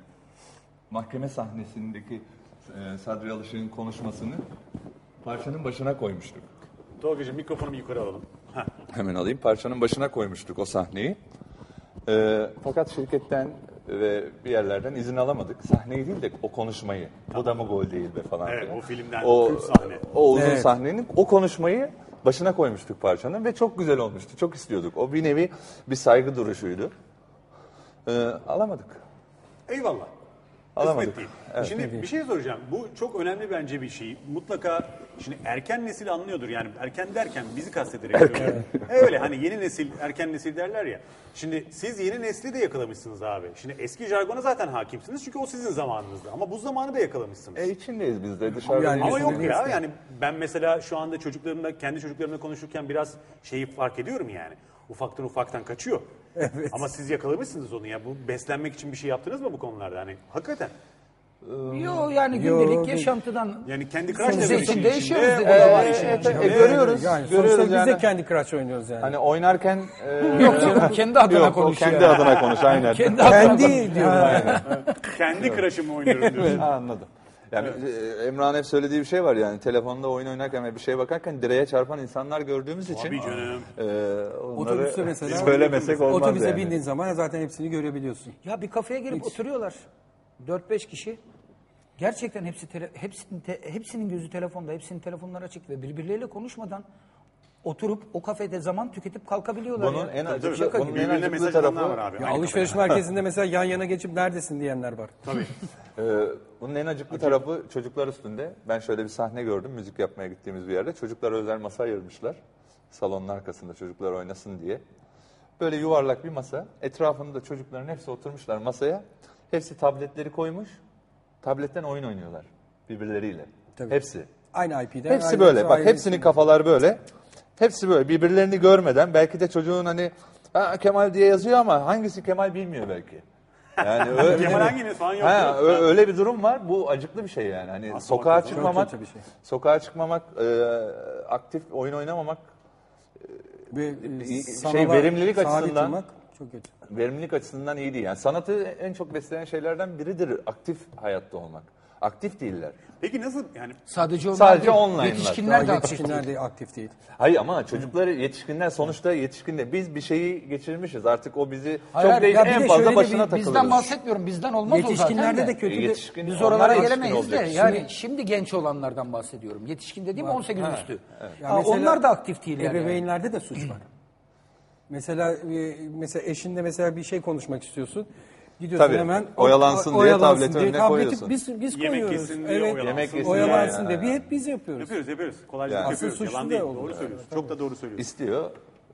mahkeme sahnesindeki e, Sadri Alışık'ın konuşmasını parçanın başına koymuştuk. Tolga'cığım mikrofonu bir yukarı alalım. Heh. Hemen alayım. Parçanın başına koymuştuk o sahneyi. E, fakat şirketten ve bir yerlerden izin alamadık. Sahneyi değil de o konuşmayı. Bu da mı gol değil be falan. Evet, filan. o filmden o, kült sahne. O uzun Evet. sahnenin o konuşmayı başına koymuştuk parçanın ve çok güzel olmuştu. Çok istiyorduk. O bir nevi bir saygı duruşuydu. E, alamadık. Eyvallah. Alamadık. Kısmet değil. Evet. Şimdi bir şey soracağım. Bu çok önemli bence bir şey. Mutlaka şimdi erken nesil anlıyordur. Yani erken derken bizi kastederek söylüyorum. Öyle hani yeni nesil, erken nesil derler ya. Şimdi siz yeni nesli de yakalamışsınız abi. Şimdi eski jargona zaten hakimsiniz çünkü o sizin zamanınızda. Ama bu zamanı da yakalamışsınız. E içindeyiz biz de dışarıda. Yani Ama bizim yok de ya eski. yani ben mesela şu anda çocuklarımla, kendi çocuklarımla konuşurken biraz şeyi fark ediyorum yani. Ufaktan ufaktan kaçıyor. Evet. Ama siz yakalamışsınız onu ya. Bu beslenmek için bir şey yaptınız mı bu konularda? Hani hakikaten. Yo yani Yo, gündelik bir- yaşantıdan Yani kendi crash Sonuçta devri için işin değişiyoruz. içinde, o da var işin Evet, içinde. evet, görüyoruz. Yani görüyoruz sonuçta biz de yani. kendi Crash oynuyoruz yani. Hani oynarken e, Yok canım, kendi adına yok, o konuşuyor. kendi adına konuş aynen. Kendi adına kendi diyorum. Aynen. Kendi crush'ımı oynuyorum diyorsun. Ha, anladım. Yani e, Emrah'ın hep söylediği bir şey var yani telefonda oyun oynarken ve bir şeye bakarken direğe çarpan insanlar gördüğümüz için Tabii canım. e, onları Otobüste mesela söylemesek olmaz otobüse yani. bindiğin zaman zaten hepsini görebiliyorsun. Ya bir kafeye girip oturuyorlar. dört beş kişi. Gerçekten hepsi tele, hepsinin, te, hepsinin gözü telefonda, hepsinin telefonları açık ve birbirleriyle konuşmadan oturup o kafede zaman tüketip kalkabiliyorlar. Bunun ya. en Tabii, acıklı, şaka bunun gibi. en Birbirine acıklı mesaj atanlar tarafı var abi. Ya Aynı alışveriş kafede. merkezinde mesela yan yana geçip neredesin diyenler var. Tabii. Ee, bunun en acıklı tarafı çocuklar üstünde. Ben şöyle bir sahne gördüm müzik yapmaya gittiğimiz bir yerde. Çocuklara özel masa ayırmışlar. Salonun arkasında çocuklar oynasın diye. Böyle yuvarlak bir masa. Etrafında çocukların hepsi oturmuşlar masaya. Hepsi tabletleri koymuş. Tabletten oyun oynuyorlar birbirleriyle. Tabii. Hepsi. Aynı I P'den. Hepsi aynı böyle. Bak aile hepsinin içinde. kafalar böyle. Hepsi böyle birbirlerini görmeden belki de çocuğun hani ha, Kemal diye yazıyor ama hangisi Kemal bilmiyor belki. Yani öyle, Kemal hanginiz falan yok. Ha, ö- öyle bir durum var. Bu acıklı bir şey yani. Hani Aslında sokağa hakikaten çıkmamak, çok kötü bir şey. sokağa çıkmamak, e, aktif oyun oynamamak, Ve e, şey şey verimlilik açısından çok kötü. verimlilik açısından iyi değil. Yani sanatı en çok besleyen şeylerden biridir aktif hayatta olmak. Aktif değiller. Peki nasıl yani? Sadece onlar Sadece değil, online'lar. yetişkinler de aktif Yetişkinler değil. de aktif değil. Hayır ama çocukları yetişkinler sonuçta yetişkinler. Biz bir şeyi geçirmişiz. Artık o bizi Hayır, çok değil ya bir en de fazla şöyle de başına bir- takılırız. Bizden bahsetmiyorum. Bizden olmaz o zaten Yetişkinlerde de. de kötü. E, bir- yetişkin- Biz onlar oralara yetişkin gelemeyiz de. olacak. Yani şimdi genç olanlardan bahsediyorum. Yetişkin dediğim on sekiz üstü. Ya Ha, mesela onlar da aktif değil yani. Ebeveynlerde de suç var. Mesela e, mesela eşinle mesela bir şey konuşmak istiyorsun. Gidiyorsun Tabii, hemen oyalansın diye oyalansın tableti diye önüne tableti koyuyorsun. Biz biz Yemek koyuyoruz. yesin diye Evet. oyalansın. Yemek yesin Oyalansın diye. diye. Bir hep biz yapıyoruz. Yapıyoruz yapıyoruz. Kolayca Yani. yapıyoruz. Aslında Yalan suçlu değil. da oluyor. Doğru söylüyorsun. Çok da doğru söylüyorsun. İstiyor.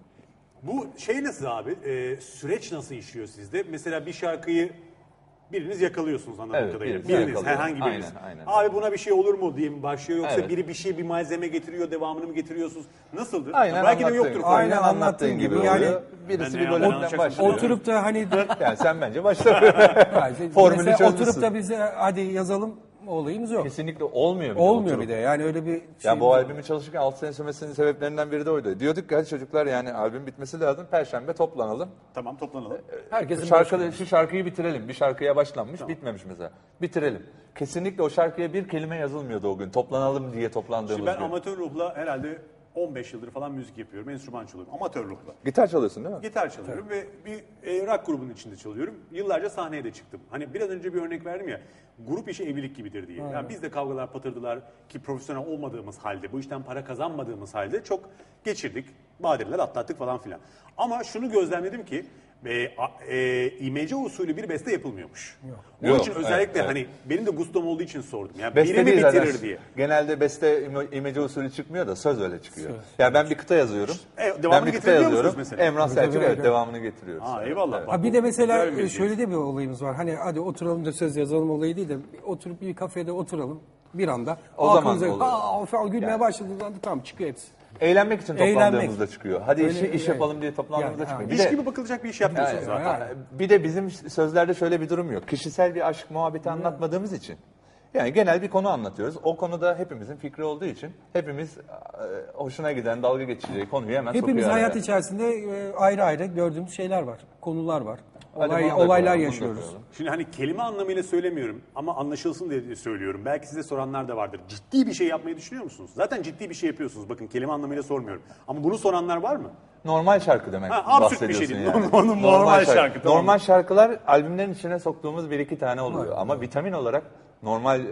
Bu şey nasıl abi? Ee, süreç nasıl işliyor sizde? Mesela bir şarkıyı biriniz yakalıyorsunuz anladığım Evet, kadarıyla. birisi Biriniz, yakalıyor. herhangi biriniz. Aynen, aynen. Abi buna bir şey olur mu diye mi başlıyor yoksa Evet. biri bir şey bir malzeme getiriyor devamını mı getiriyorsunuz? Nasıldır? Aynen Belki de anlattığın- yoktur. Aynen Aynen anlattığın gibi gibi. Yani- oluyor. Birisi Ben bir ne bölümden anlatacaksın? başlıyor. Oturup da hani Yani sen bence başla. Yani Formülü mesela çözmüşsün. oturup da bize hadi yazalım olayımız yok. Kesinlikle olmuyor. Bir de Olmuyor oturup. bir de. Yani öyle bir şey. Yani bu albümü çalışırken altı sene sürmesinin sebeplerinden biri de oydu. Diyorduk ki hadi çocuklar yani albüm bitmesi lazım. Perşembe toplanalım. Tamam toplanalım. Herkesin Şu, şarkı, şu şarkıyı bitirelim. Bir şarkıya başlanmış, bitmemiş mesela. Bitirelim. Kesinlikle o şarkıya bir kelime yazılmıyordu o gün. Toplanalım diye toplandığımız Şimdi ben gün. amatör ruhla herhalde on beş yıldır falan müzik yapıyorum. Enstrüman çalıyorum. Amatör ruhla. Gitar çalıyorsun değil mi? Gitar çalıyorum ve bir e, rock grubunun içinde çalıyorum. Yıllarca sahneye de çıktım. Hani biraz önce bir örnek verdim ya. Grup işi evlilik gibidir diye. Yani biz de kavgalar, patırdılar ki profesyonel olmadığımız halde, bu işten para kazanmadığımız halde çok geçirdik. Badireler atlattık falan filan. Ama şunu gözlemledim ki e, a- e, imece usulü bir beste yapılmıyormuş. Onun Yok, için evet, özellikle evet. hani benim de gustom olduğu için sordum. Yani Beste biri mi değil zaten. bitirir diye. Genelde beste ime- imece usulü çıkmıyor da söz öyle çıkıyor. Yani ben bir kıta yazıyorum. E, devamını ben bir kıta getirebiliyor yazıyorum. musunuz mesela? Emrah Selçuk tabii, evet evet. devamını getiriyoruz. Ha, Evet, eyvallah. evet. Bak, Ha bir bu de mesela güzel bir bilgi. şöyle de bir olayımız var. Hani hadi oturalım da söz yazalım olayı değil de oturup bir kafede oturalım bir anda. O zaman aklımıza- oluyor. Aa, falan gülmeye Yani. başladığında anda tamam çıkıyor hepsi. Eğlenmek için Eğlenmek. toplandığımızda çıkıyor. Hadi Öyle- işi, iş evet. yapalım diye toplandığımızda Yani, çıkıyor. ha, Bir İş de, gibi bakılacak bir iş yapmıyorsunuz yani, zaten. bir de bizim sözlerde şöyle bir durum yok. Kişisel bir aşk muhabbeti anlatmadığımız için. Yani genel bir konu anlatıyoruz. O konuda hepimizin fikri olduğu için hepimiz e, hoşuna giden, dalga geçeceği konuyu hemen Hepimiz sokuyor hayat araya. içerisinde e, ayrı ayrı gördüğümüz şeyler var. Konular var. Hadi Olay, bunu da olaylar koyalım, bunu da yaşıyoruz. koyalım. Şimdi hani kelime anlamıyla söylemiyorum ama anlaşılsın diye söylüyorum. Belki size soranlar da vardır. Ciddi bir şey yapmayı düşünüyor musunuz? Zaten ciddi bir şey yapıyorsunuz. Bakın kelime anlamıyla sormuyorum. Ama bunu soranlar var mı? Normal şarkı demek Ha, absürt bir bahsediyorsun şey değil. yani. Normal- normal şarkı, tamam. Normal şarkılar albümlerin içine soktuğumuz bir iki tane oluyor. Ama vitamin olarak normal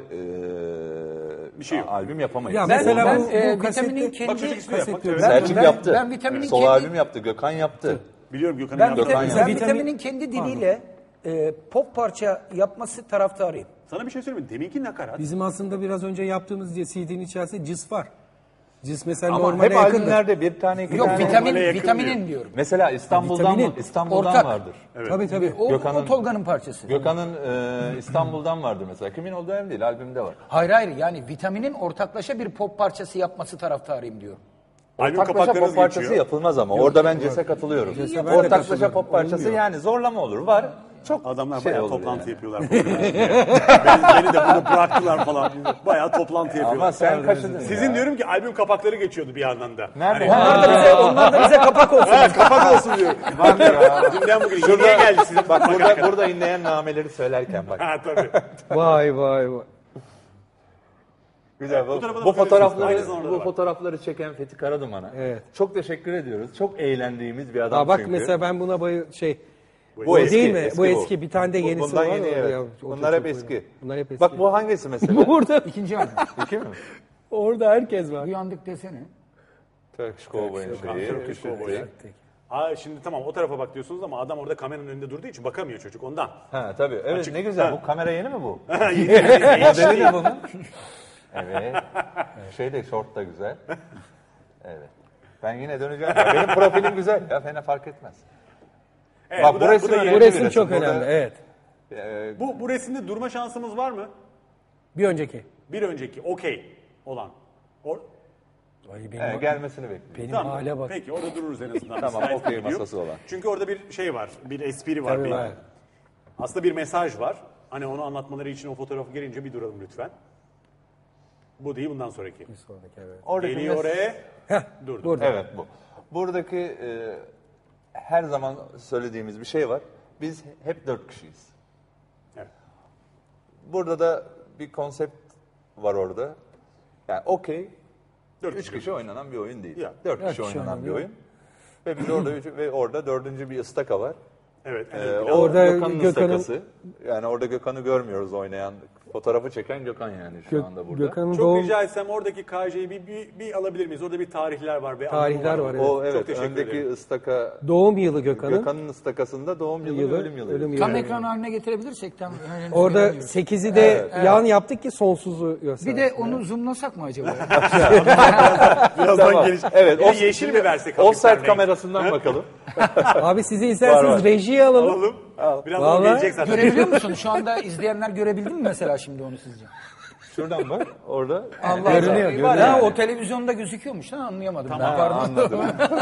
bir şey yok. albüm yapamayız. Ya Ben, mesela ben bu- e, bu kasette- vitaminin kendi... Bak çocuk istiyor. kaset Bak, Ben- Selçuk ben- yaptı. ben vitaminin Solo kendi- albüm yaptı. Gökhan yaptı. Biliyorum Gökhan'ın Ben, yaptığı. Gökhan vitamin, yaptı. ben Vitamin- vitaminin kendi diliyle e, pop parça yapması taraftarıyım. Sana bir şey söyleyeyim mi? Deminki nakarat. Bizim aslında biraz önce yaptığımız diye C D'nin içerisinde cis var. Cis mesela Ama normale hep yakındır. albümlerde bir tane iki Yok tane. vitamin normale yakın vitaminin diyor. diyorum. Mesela İstanbul'dan Vitaminin. mı? İstanbul'dan Ortak. vardır. Tabii tabii. O, Gökhan'ın- o Tolga'nın parçası. Gökhan'ın e, İstanbul'dan vardır mesela. Kimin olduğu önemli değil. Albümde var. Hayır hayır yani vitaminin ortaklaşa bir pop parçası yapması taraftarıyım diyorum. Albüm Ortaklaşa kapaklarınız pop parçası geçiyor. yapılmaz ama. Orada ben Ces'e katılıyorum. Ces'e ben de Ortaklaşa katılıyorum. pop parçası Olmuyor. yani zorlama olur. Var. Çok Adamlar şey bayağı olur toplantı yani. yapıyorlar. beni, beni de burada bıraktılar falan. Bayağı toplantı yapıyorlar. Ama sen kaçırdın Sizin ya. diyorum ki albüm kapakları geçiyordu bir yandan da. Nerede? Hani- Onlar da bize, onlar da bize kapak olsun. Ha, kapak olsun diyor. Bak ya. Dünden bugün Şurada, yeniye geldi sizin. bak burada, burada inleyen nameleri söylerken bak. Ha tabii. Vay vay vay. Güzel. Bu, Bu tarafa da bu bakıyorsunuz. fotoğrafları Aynısı orada da bu var. fotoğrafları çeken Fethi Karaduman'a Evet. çok teşekkür ediyoruz. Çok eğlendiğimiz bir adam Aa, bak çünkü. mesela ben buna bayı şey bu bu eski, değil mi? eski bu eski bir tane de Bu- yenisi bundan var. yeni, orada evet. ya. O da Bunlar çok hep eski. oynuyor. Bunlar hep eski. Bak bu hangisi mesela? Burada İkinci albüm. İki mi? orada herkes var. Uyandık desene. Turkish Cowboy'un şeyi. Turkish Cowboy. Aa, şimdi tamam o tarafa bak diyorsunuz ama adam orada kameranın önünde durduğu için bakamıyor çocuk ondan. Ha tabii. Evet Açık. ne güzel. Ha. Bu kamera yeni mi bu? Yeni- yeni- Modeli ne bunun? Evet. Şey de short da güzel. Evet. Ben yine döneceğim. Ya. Benim profilim güzel. Ya fena fark etmez. Evet, Bak bu bu, da- resim bu da önemli yeni Bu bir resim çok Burada, önemli. Evet. e, Bu, bu resimde durma şansımız var mı? Bir önceki. Bir önceki okey olan. O, Ay benim, e, gelmesini bekliyorum. benim tamam. hale bak. Peki orada dururuz en azından. Tamam, Slide okey geliyor. masası olan. Çünkü orada bir şey var. Bir espri var. Tabii bir, var. Aslında bir mesaj var. Hani onu anlatmaları için o fotoğrafı gelince bir duralım lütfen. Bu değil, bundan sonraki. Bir sonraki, evet. Oradaki Geliyor mes- oraya. Heh, Durdu. burada. Evet bu. Buradaki e, her zaman söylediğimiz bir şey var. Biz hep dört kişiyiz. Evet. Burada da bir konsept var orada. Yani okey. Dört Üç kişi kişi oynanan bir oyun değil. Ya. Dört Dört kişi kişi oynanan bir oynanıyor. oyun. Ve biz orada üç, ve orada dördüncü bir ıstaka var. Evet. Ee, evet. o Orada Gökhan'ın Gökhan'ın- ıstakası. Yani orada Gökhan'ı görmüyoruz oynayan. Fotoğrafı çeken Gökhan yani şu Gö- anda burada. Gökhan'ın Çok doğum rica etsem oradaki K J'yi bir, bir, bir alabilir miyiz? Orada bir tarihler var. Bir Tarihler anlamı var, evet. O Çok evet teşekkür öndeki ederim. ıstaka doğum yılı Gökhan'ın. Gökhan'ın ıstakasında doğum yılı, Yılı, ve ölüm yılı. ölüm yılı. Tam ekran haline getirebilirsek tam. yani Orada göremiyoruz. sekizi de yan yaptık ki sonsuzu göstersin. Bir de onu zoomlasak mı acaba? Birazdan Tamam. geliş. Evet, Bir de o yeşil mi versek? hafiften offside renk? kamerasından bakalım. Abi sizi isterseniz Var, var. rejiye alalım. Alalım. Birazdan Vallahi gelecek zaten. Görebiliyor musun? Şu anda izleyenler görebildi mi mesela şimdi onu sizce? Şuradan bak orada. Allah Görünüyor, Allah. görünüyor. Ya o televizyonda gözüküyormuş lan anlayamadım. Tamam, ben. Pardon. Anladım.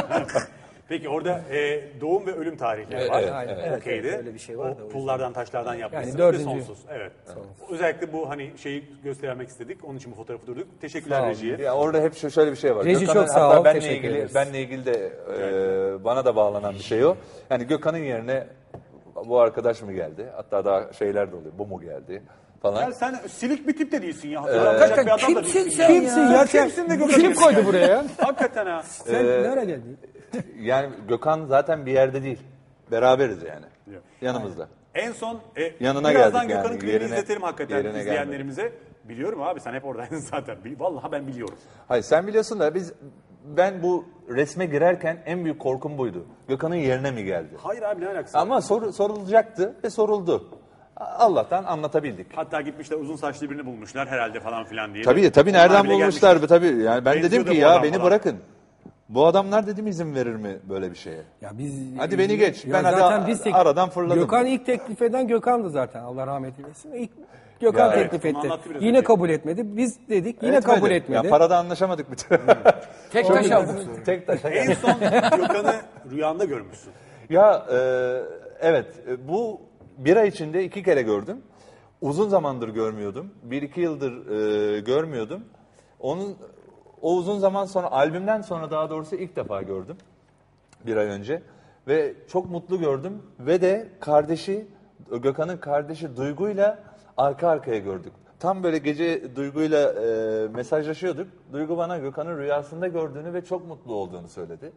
Peki orada e, doğum ve ölüm tarihleri var. evet, evet. Okeydi. Evet, öyle bir şey var da o O yüzden. pullardan taşlardan yapmışsınız Yani ve dördüncü. sonsuz. Evet. Özellikle bu hani şeyi göstermek istedik. Onun için bu fotoğrafı durduk. Teşekkürler Sağ olun. rejiye. Ya orada hep şu şöyle bir şey var. Reji Gökhan'ın- çok sağ hatta ol, benle teşekkür ilgili ederiz. benle ilgili de e, bana da bağlanan bir şey o. Yani Gökhan'ın yerine bu arkadaş mı geldi? Hatta daha şeyler de oluyor. Bu mu geldi? Falan. Ya sen silik bir tip de değilsin ya. Ee, Hatırlatacak bir adam da kimsin değilsin sen ya. Kimsin ya? Sen- Kimsin de Gökhan? Kim koydu buraya? Hakikaten ha. Sen nereye geldin? Yani Gökhan zaten bir yerde değil. Beraberiz yani. Yok. Yanımızda. En son e, Yanına birazdan geldik yani, Gökhan'ın klibini yerine- izletelim hakikaten yerine izleyenlerimize. Biliyorum abi, sen hep oradaydın zaten. Bil- Vallahi ben biliyorum. Hayır sen biliyorsun da biz ben bu resme girerken en büyük korkum buydu. Gökhan'ın yerine mi geldi? Hayır abi, ne alakası var? Ama soru, sorulacaktı ve soruldu. Allah'tan anlatabildik. Hatta gitmişler uzun saçlı birini bulmuşlar herhalde falan filan diye. Tabii tabii Onlar nereden bile bulmuşlar gelmişler. tabii. Yani ben Benziyor dedim da ki bu ya adam beni falan. bırakın. Bu adamlar dedim izin verir mi böyle bir şeye? Ya biz Hadi beni geç. Ya Ben hadi zaten biz tek- aradan fırladım. Gökhan ilk teklif eden Gökhan'dı zaten. Allah rahmet eylesin. İlk Gökhan Ya evet, teklif onu etti. anlattı biraz Yine önce. kabul etmedi. Biz dedik yine Etmedi. kabul etmedi. Ya parada anlaşamadık bir türlü. Tek taş aldık. Tek taşa En geldik. son Gökhan'ı rüyanda görmüşsün. Ya e, evet e, bu bir ay içinde iki kere gördüm. Uzun zamandır görmüyordum. Bir iki yıldır e, görmüyordum. Onun o uzun zaman sonra albümden sonra daha doğrusu ilk defa gördüm. Bir ay önce. Ve çok mutlu gördüm. Ve de kardeşi Gökhan'ın kardeşi Duygu'yla arka arkaya gördük. Tam böyle gece Duygu'yla e, mesajlaşıyorduk. Duygu bana Gökhan'ın rüyasında gördüğünü ve çok mutlu olduğunu söyledi.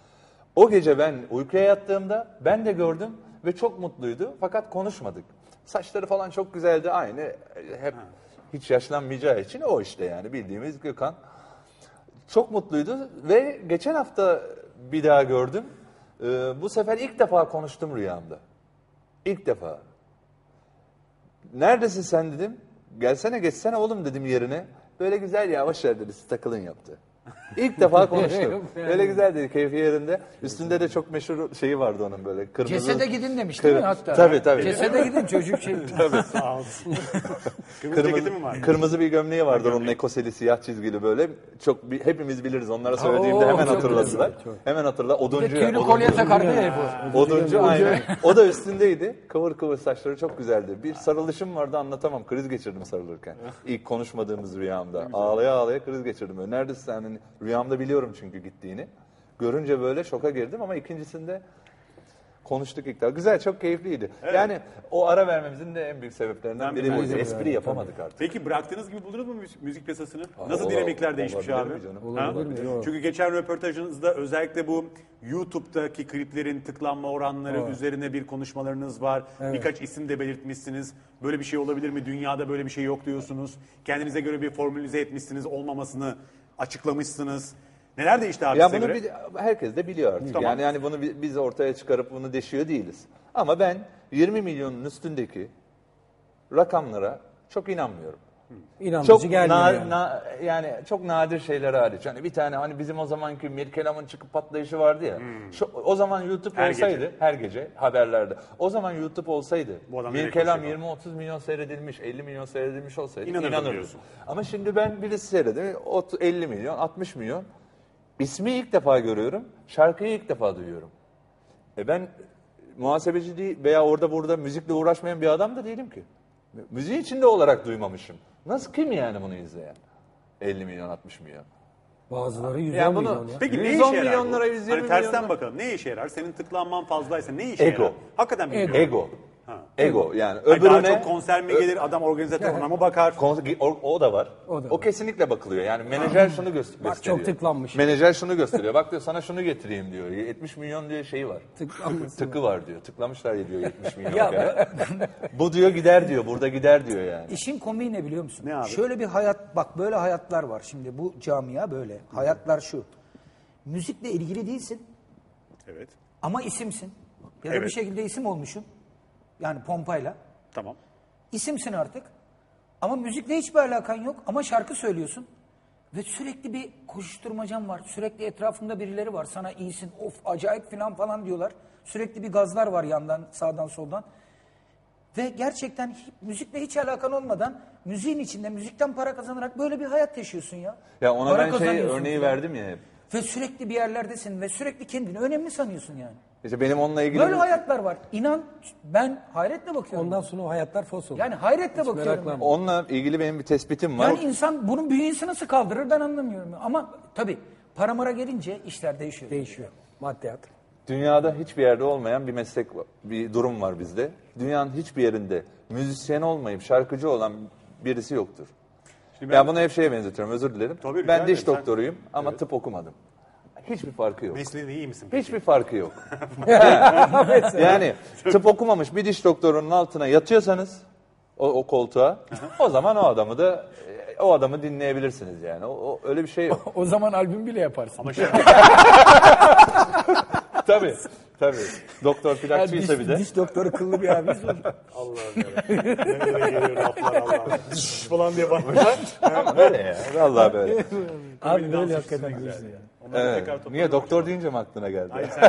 O gece ben uykuya yattığımda ben de gördüm ve çok mutluydu fakat konuşmadık. Saçları falan çok güzeldi aynı hep hiç yaşlanmayacağı için o işte yani bildiğimiz Gökhan. Çok mutluydu ve geçen hafta bir daha gördüm. Ee, bu sefer ilk defa konuştum rüyamda. İlk defa. Neredesin sen dedim. Gelsene geçsene oğlum dedim yerine. Böyle güzel ya boş ver dedi takılın yaptı. İlk defa konuştum. Öyle güzel dedi keyfi yerinde. Üstünde de çok meşhur şeyi vardı onun böyle kırmızı. Cesede gidin demiş değil mi Kır- hatta? Tabii tabii. Cesede gidin çocuk şey. Tabii. Sağ olsun. Kırmızı ceketi mi var? Kırmızı bir gömleği vardır onun ekoseli siyah çizgili böyle. Çok bi- hepimiz biliriz onlara söylediğimde Oo, hemen çok hatırladılar. Hemen hatırla. Bir de Oduncu. tüylü oduncu. kolye takardı ya bu. Oduncu aynen. O da üstündeydi. Kıvır kıvır saçları çok güzeldi. Bir sarılışım vardı anlatamam. Kriz geçirdim sarılırken. İlk konuşmadığımız rüyamda. Ağlaya ağlaya kriz geçirdim. Böyle, neredesin sen? Hani rüyamda biliyorum çünkü gittiğini. Görünce böyle şoka girdim ama ikincisinde konuştuk ilk defa. Güzel, çok keyifliydi. Yani o ara vermemizin de en büyük sebeplerinden biri buydu. Espri yapamadık artık. Peki bıraktığınız gibi buldunuz mu müzik, müzik piyasasını? Nasıl ola- dinamikler değişmiş olabilir abi? mi canım? Ha? Olabilir mi? Yok. Çünkü geçen röportajınızda özellikle bu YouTube'daki kliplerin tıklanma oranları Evet. üzerine bir konuşmalarınız var. Birkaç isim de belirtmişsiniz. Böyle bir şey olabilir mi? Dünyada böyle bir şey yok diyorsunuz. Kendinize göre bir formülize etmişsiniz. Olmamasını açıklamışsınız. Neler değişti abi Ya size bunu göre? bir- herkes de biliyor artık. Tamam. Yani yani bunu bi- biz ortaya çıkarıp bunu deşiyor değiliz. Ama ben yirmi milyonun üstündeki rakamlara çok inanmıyorum. İnandırıcı Çok gelmiyor na- yani. na- yani çok nadir şeyler hariç. Hani bir tane hani bizim o zamanki Mirkelam'ın çıkıp patlayışı vardı ya. Şu, o zaman YouTube Her olsaydı gece. her gece haberlerde. O zaman YouTube olsaydı Bu adam nereye Mirkelam koşuyor? yirmi otuz milyon seyredilmiş, elli milyon seyredilmiş olsaydı İnanırdım inanırdım. diyorsun. Ama şimdi ben birisi seyrediyor ot- elli milyon, altmış milyon. İsmi ilk defa görüyorum, şarkıyı ilk defa duyuyorum. E ben muhasebeci değil veya orada burada müzikle uğraşmayan bir adam da değilim ki. Müziğin içinde olarak duymamışım. Nasıl kim yani bunu izleyen? elli milyon, altmış milyon. Bazıları yüz on Yani bunu- milyon ya. Peki ne yüz işe on yarar milyon bu? lira, yüz yirmi Hani tersten milyon lira. bakalım ne işe yarar? Senin tıklanman fazlaysa ne işe Ego. yarar? Hakikaten bilmiyorum. Ego. Ha. Ego yani Hayır, öbürüne... daha çok konser mi gelir, adam organizatör ona mı bakar? Kon- O, o da var. O O, da var. kesinlikle bakılıyor. Yani menajer şunu gösteriyor. Bak çok tıklanmış. Menajer şunu gösteriyor. Bak diyor sana şunu getireyim diyor. yetmiş milyon diyor şeyi var. Tıklanması Tıkı var diyor. Tıklamışlar ya diyor yetmiş milyon Ya kere. Bu diyor gider diyor. Burada gider diyor yani. İşin komiği ne biliyor musun? Ne abi? Şöyle bir hayat, bak böyle hayatlar var. Şimdi bu camia böyle. Hayatlar şu. Müzikle ilgili değilsin Evet. ama isimsin. Ya da Evet. bir şekilde isim olmuşsun. Yani pompayla. Tamam. İsimsin artık. Ama müzikle hiçbir alakan yok ama şarkı söylüyorsun. Ve sürekli bir koşuşturmacan var. Sürekli etrafında birileri var. Sana iyisin, of acayip falan falan diyorlar. Sürekli bir gazlar var yandan, sağdan, soldan. Ve gerçekten hi- müzikle hiç alakan olmadan müziğin içinde müzikten para kazanarak böyle bir hayat yaşıyorsun ya. Ya ona Para ben şey kazanıyorsun örneği falan. verdim ya hep. Ve sürekli bir yerlerdesin ve sürekli kendini önemli sanıyorsun yani. İşte benim onunla ilgili... Böyle hayatlar var. İnan ben hayretle bakıyorum. Ondan sonra o hayatlar fos oldu. Yani hayretle Hiç bakıyorum. meraklanma. Onunla ilgili benim bir tespitim var. Yani insan bunun bünyesi nasıl kaldırır ben anlamıyorum. Ama tabii para mara gelince işler değişiyor. Değişiyor. Maddiyat. Dünyada hiçbir yerde olmayan bir meslek, bir durum var bizde. Dünyanın hiçbir yerinde müzisyen olmayıp şarkıcı olan birisi yoktur. Şimdi Ben, ben- bunu hep şeye benzetiyorum, özür dilerim. Tabii, rica ben diş ederim. Sen- doktoruyum ama Evet. tıp okumadım. Hiçbir farkı yok. Mesleğinde iyi misin? peki? Hiçbir farkı yok. yani, yani tıp okumamış bir diş doktorunun altına yatıyorsanız o, o koltuğa, o zaman o adamı da e, o adamı dinleyebilirsiniz yani. O, o öyle bir şey yok. O zaman albüm bile yaparsın. Ama şey, tabii. Tabii. Doktor Yani plakçıysa diş, bir de. diş doktoru kıllı bir abimiz olur. Allah'ım ya. Nereye geliyor laflar Allah'ım. Şşş falan diye bakmışlar. Ama böyle ya. Vallahi böyle. Abi böyle hakikaten güzel ya. Evet. Niye doktor deyince mi aklına geldi? Hayır, sen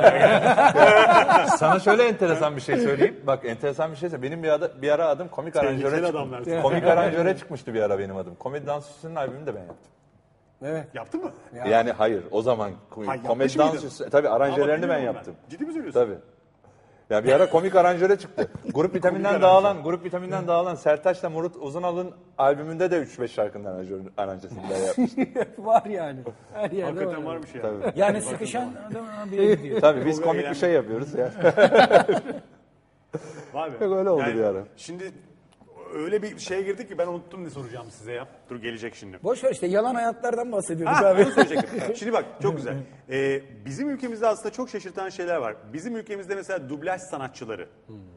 Sana şöyle enteresan bir şey söyleyeyim. Bak enteresan bir şeyse benim bir, ada, bir ara adım komik Tehlikeli aranjöre adamlar. çıkmıştı. Komik aranjöre çıkmıştı bir ara benim adım. Komedi Dansüstü'nün albümünü de ben yaptım. Evet. yaptın mı? Yani hayır o zaman kom- Ha, yapmış komedi mıydın? dansüstü tabii aranjelerini ben bilmiyorum ben. yaptım. Ciddi mi söylüyorsun? Tabii. Ya bir ara komik aranjöre çıktı. Grup vitaminden Komik dağılan, grup vitaminden dağılan Sertaç'la Murat Uzunal'ın albümünde de üç beş şarkının aranjörü- aranjesini ben yapmıştım. Var yani. Her yerde Hakikaten var. varmış ya. Tabii. Yani sıkışan adam bire gidiyor. Tabii biz Çok komik bir eğlendim. şey yapıyoruz ya. Vay be. Öyle oldu bir ara. Şimdi öyle bir şeye girdik ki ben unuttum ne soracağım size ya. Dur gelecek şimdi. Boş ver işte yalan hayatlardan bahsediyorduk Ha, abi. onu söyleyecektim. Şimdi bak çok güzel. Ee, bizim ülkemizde aslında çok şaşırtan şeyler var. Bizim ülkemizde mesela dublaj sanatçıları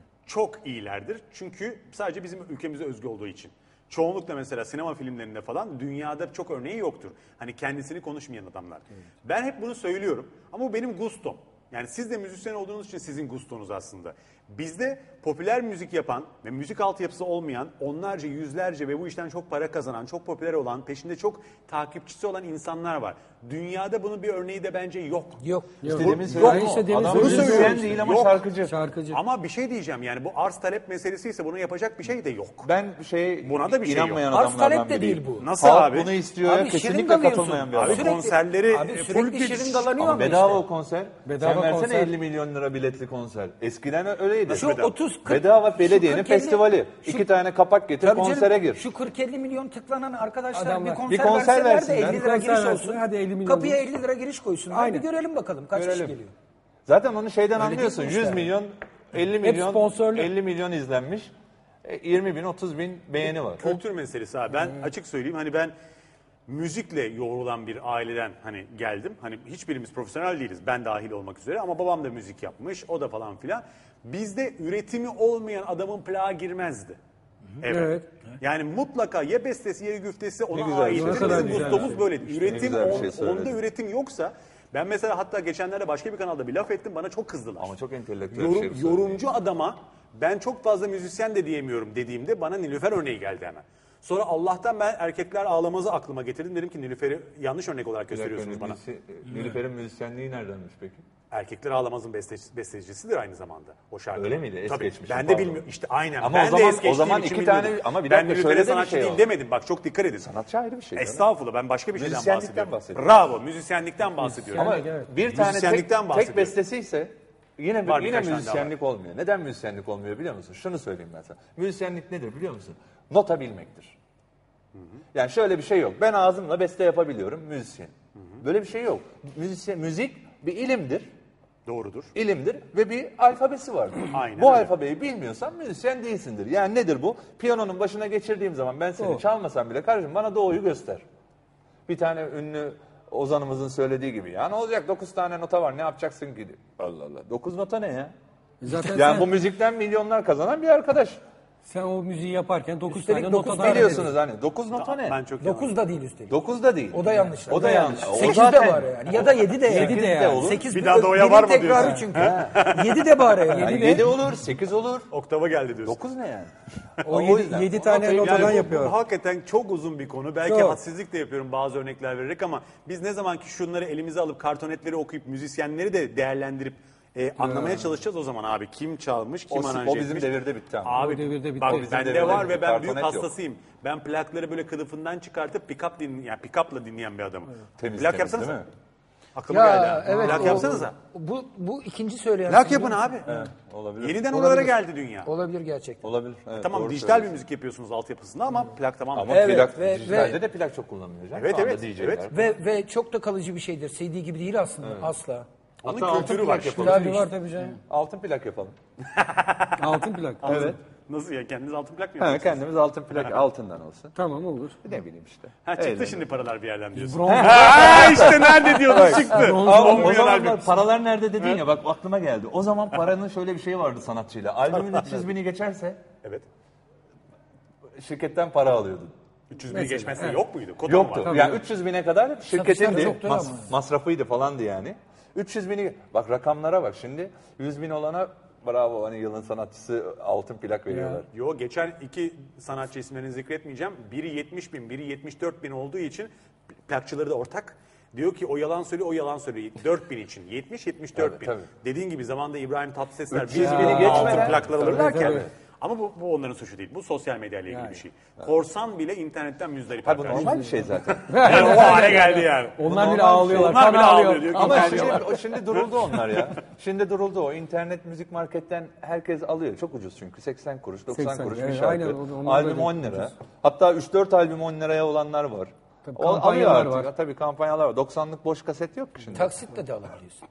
çok iyilerdir. Çünkü sadece bizim ülkemize özgü olduğu için. Çoğunlukla mesela sinema filmlerinde falan dünyada çok örneği yoktur. Hani kendisini konuşmayan adamlar. Ben hep bunu söylüyorum ama bu benim gustom. Yani siz de müzisyen olduğunuz için sizin gustonuz aslında. Bizde popüler müzik yapan ve müzik altyapısı olmayan onlarca, yüzlerce ve bu işten çok para kazanan, çok popüler olan, peşinde çok takipçisi olan insanlar var. Dünyada bunun bir örneği de bence yok. Yok. İşte Yok. demin Yok. söyledim. İşte demin Adam söyledim. müzisyen değil ama Yok. şarkıcı. Şarkıcı. Ama bir şey diyeceğim yani bu arz talep meselesi ise bunu yapacak bir şey de yok. Ben şey Buna da bir şey inanmayan yok. Arz adamlardan talep de biriyim. değil bu. Nasıl Halk abi? bunu istiyor Abi ya şirin kesinlikle kalıyorsun. katılmayan bir Abi adam. Sürekli- konserleri Abi e, sürekli full pitch. şirin dalanıyor Ama ama bedava işte. o konser. Bedava Sen versene konser. elli milyon lira biletli konser. Eskiden öyleydi. Şu bedava. otuz kırk Bedava belediyenin şu kırk elli festivali. şu- İki tane kapak getir Tabii konsere canım, gir. Şu kırk elli milyon tıklanan arkadaşlar Adamlar. bir konser, Bir konser verseler de versinler. elli Bir lira konser giriş olsun. versinler, hadi elli milyon Kapıya olsun. elli lira giriş koysunlar. Aynen. Bir görelim bakalım kaç kişi Görelim. geliyor. Zaten onu şeyden Öyle anlıyorsun. değil mi yüz işte? milyon, elli milyon, sponsorlu. elli milyon izlenmiş. E, yirmi bin, otuz bin beğeni var. Kültür meselesi abi. Ben açık söyleyeyim hani ben müzikle yoğrulan bir aileden hani geldim. Hani hiçbirimiz profesyonel değiliz. Ben dahil olmak üzere ama babam da müzik yapmış. O da falan filan. Bizde üretimi olmayan adamın plağa girmezdi. Evet. Evet. Yani mutlaka ya bestesi ya güftesi ona güzel, ait. ne kadar Bizim güzel gustomuz şey. böyleydi. Üretim güzel bir on- şey söyledin. onda üretim yoksa ben mesela hatta geçenlerde başka bir kanalda bir laf ettim bana çok kızdılar. Ama çok entelektüel Yorum- bir şey. bu söylediğin. yorumcu adama ben çok fazla müzisyen de diyemiyorum dediğimde bana Nilüfer örneği geldi hemen. Sonra Allah'tan ben erkekler ağlamazı aklıma getirdim. Dedim ki Nilüfer'i yanlış örnek olarak Bir dakika, gösteriyorsunuz bana. müzisyen- Nilüfer'in müzisyenliği neredenmiş peki? Erkekler Ağlamaz'ın besteci- bestecisidir aynı zamanda o şarkı. Öyle miydi? Es Tabii. geçmişim, Ben de pardon. bilmiyorum. İşte aynen. Ama ben o zaman- de es geçtiğim o zaman için iki tane- bilmiyordum. ama bir ben dakika, Nilüfer'e şöyle de bir sanatçı şey değil var. demedim. Bak çok dikkat edin. Sanatçı ayrı bir şey. canım. Estağfurullah ben başka bir şeyden Müzisyenlikten bahsediyorum. bahsediyorum. Bravo müzisyenlikten bahsediyorum. Ama Evet, evet. bir tane tek, Müzisyenlikten tek bahsediyorum. bestesi ise Yine Var yine birkaç tane daha müzisyenlik olmuyor. Neden müzisyenlik olmuyor biliyor musun? Şunu söyleyeyim ben sana. Müzisyenlik nedir biliyor musun? Nota bilmektir. Yani şöyle bir şey yok. Ben ağzımla beste yapabiliyorum, müzisyen. Böyle bir şey yok. Müzisyen, müzik bir ilimdir. Doğrudur. İlimdir ve bir alfabesi vardır. Aynen bu öyle. alfabeyi bilmiyorsan müzisyen değilsindir. Yani nedir bu? Piyanonun başına geçirdiğim zaman ben seni Doğru. çalmasam bile kardeşim bana doğuyu göster. Bir tane ünlü ozanımızın söylediği gibi. Ya ne olacak? Dokuz tane nota var. Ne yapacaksın ki? Allah Allah. Dokuz nota ne ya? Zaten Yani sen, bu müzikten milyonlar kazanan bir arkadaş. sen o müziği yaparken dokuz Üstelik tane dokuz nota tane Biliyorsunuz hani dokuz nota ne? Ben çok iyi Dokuz da değil üstelik. Dokuz da değil. O da yanlış. O da yanlış. O Sekiz de zaten- var yani. Ya da yedi de yani. Yedi de yani. olur. Sekiz Bir daha da oya var mı tekrarı diyorsun? çünkü. Yedi de bari yani. Yani yedi olur, sekiz olur. Oktava geldi diyorsun. Dokuz ne yani? O yüzden. yedi, yedi tane Yani notadan bu- yapıyor. bu hakikaten çok uzun bir konu. Belki Çok. hadsizlik de yapıyorum bazı örnekler vererek ama biz ne zaman ki şunları elimize alıp kartonetleri okuyup müzisyenleri de değerlendirip e, anlamaya çalışacağız o zaman abi. Kim çalmış, kim O, aranje o bizim etmiş. devirde bitti ama. Abi O devirde bitti. bak O bizim bende devirde var bitti. ve ben büyük Kartonet yok. hastasıyım. Ben plakları böyle kılıfından çıkartıp pick-up din, yani pick-up'la dinleyen bir adamım. Temiz Plak temiz yapsanıza. değil mi? Aklıma geldi. Ya ha. evet. Plak o- yapsanıza. Bu, bu ikinci söyleyen. Plak yapın abi. Evet, olabilir. Yeniden Olabilir. oralara geldi dünya. Olabilir gerçekten. Olabilir. Evet, Tamam doğru dijital bir söylüyorsun. müzik yapıyorsunuz altyapısında ama plak tamam. Ama Evet, plak, ve- dijitalde ve- de plak çok kullanılıyor. canım. Evet, Şu anda evet, D J'ler. evet. Ve ve çok da kalıcı bir şeydir. C D gibi değil aslında asla. Onun Hatta altın kültürü plak var. yapalım. Tabii var tabii canım. Altın plak yapalım. Altın plak. Evet. Nasıl ya kendiniz altın plak mı Ha, yapıyorsunuz? kendimiz altın plak altından olsun. Tamam olur. Ne bileyim işte. Ha çıktı Eğlenceli. şimdi paralar bir yerden diyorsun. Bronz. Ha işte nerede diyordun çıktı. Ama On o milyon zamanlar albüm. paralar nerede dedin ya bak aklıma geldi. O zaman paranın şöyle bir şeyi vardı sanatçıyla. Albümün üç yüz bini geçerse Evet. şirketten para alıyordun. üç yüz bini geçmezse yok muydu? Kota mı Yoktu. var? Yani üç yüz bine kadar şirketindi. çoktu Mas- ama. masrafıydı falandı yani. üç yüz bini bak rakamlara bak şimdi yüz bin olana bravo hani yılın sanatçısı altın plak veriyorlar. Yo geçen iki sanatçı isimlerini zikretmeyeceğim. Biri yetmiş bin, biri yetmiş dört bin olduğu için plakçıları da ortak. Diyor ki o yalan söylüyor, o yalan söylüyor. dört bin için. yetmiş yetmiş dört Tabii, bin. tabii. Dediğin gibi zamanda İbrahim Tatlısesler üç yüz bir bini altın geçmeden- plaklar Tabii, alırlarken. tabii. Ama bu, bu onların suçu değil. Bu sosyal medya ile ilgili bir şey. Korsan bile internetten müzdarip Ha bu arkadaşlar. normal bir şey zaten. Yani o hale geldi yani. Onlar bile normal bir ağlıyorlar. Onlar kan bile ağlıyor. ağlıyor diyor ki Ama internet şimdi, var. o şimdi duruldu onlar ya. Şimdi duruldu o. İnternet müzik marketten herkes alıyor. Çok ucuz çünkü. seksen kuruş, doksan seksen, kuruş bir evet, şarkı. aynen, onlar albüm böyle on lira. Hatta üç dört albüm on liraya olanlar var. Tabii, O alıyor kampanyalar artık. var. Tabii kampanyalar var. doksanlık boş kaset yok ki şimdi. Taksitle de alabiliyorsun.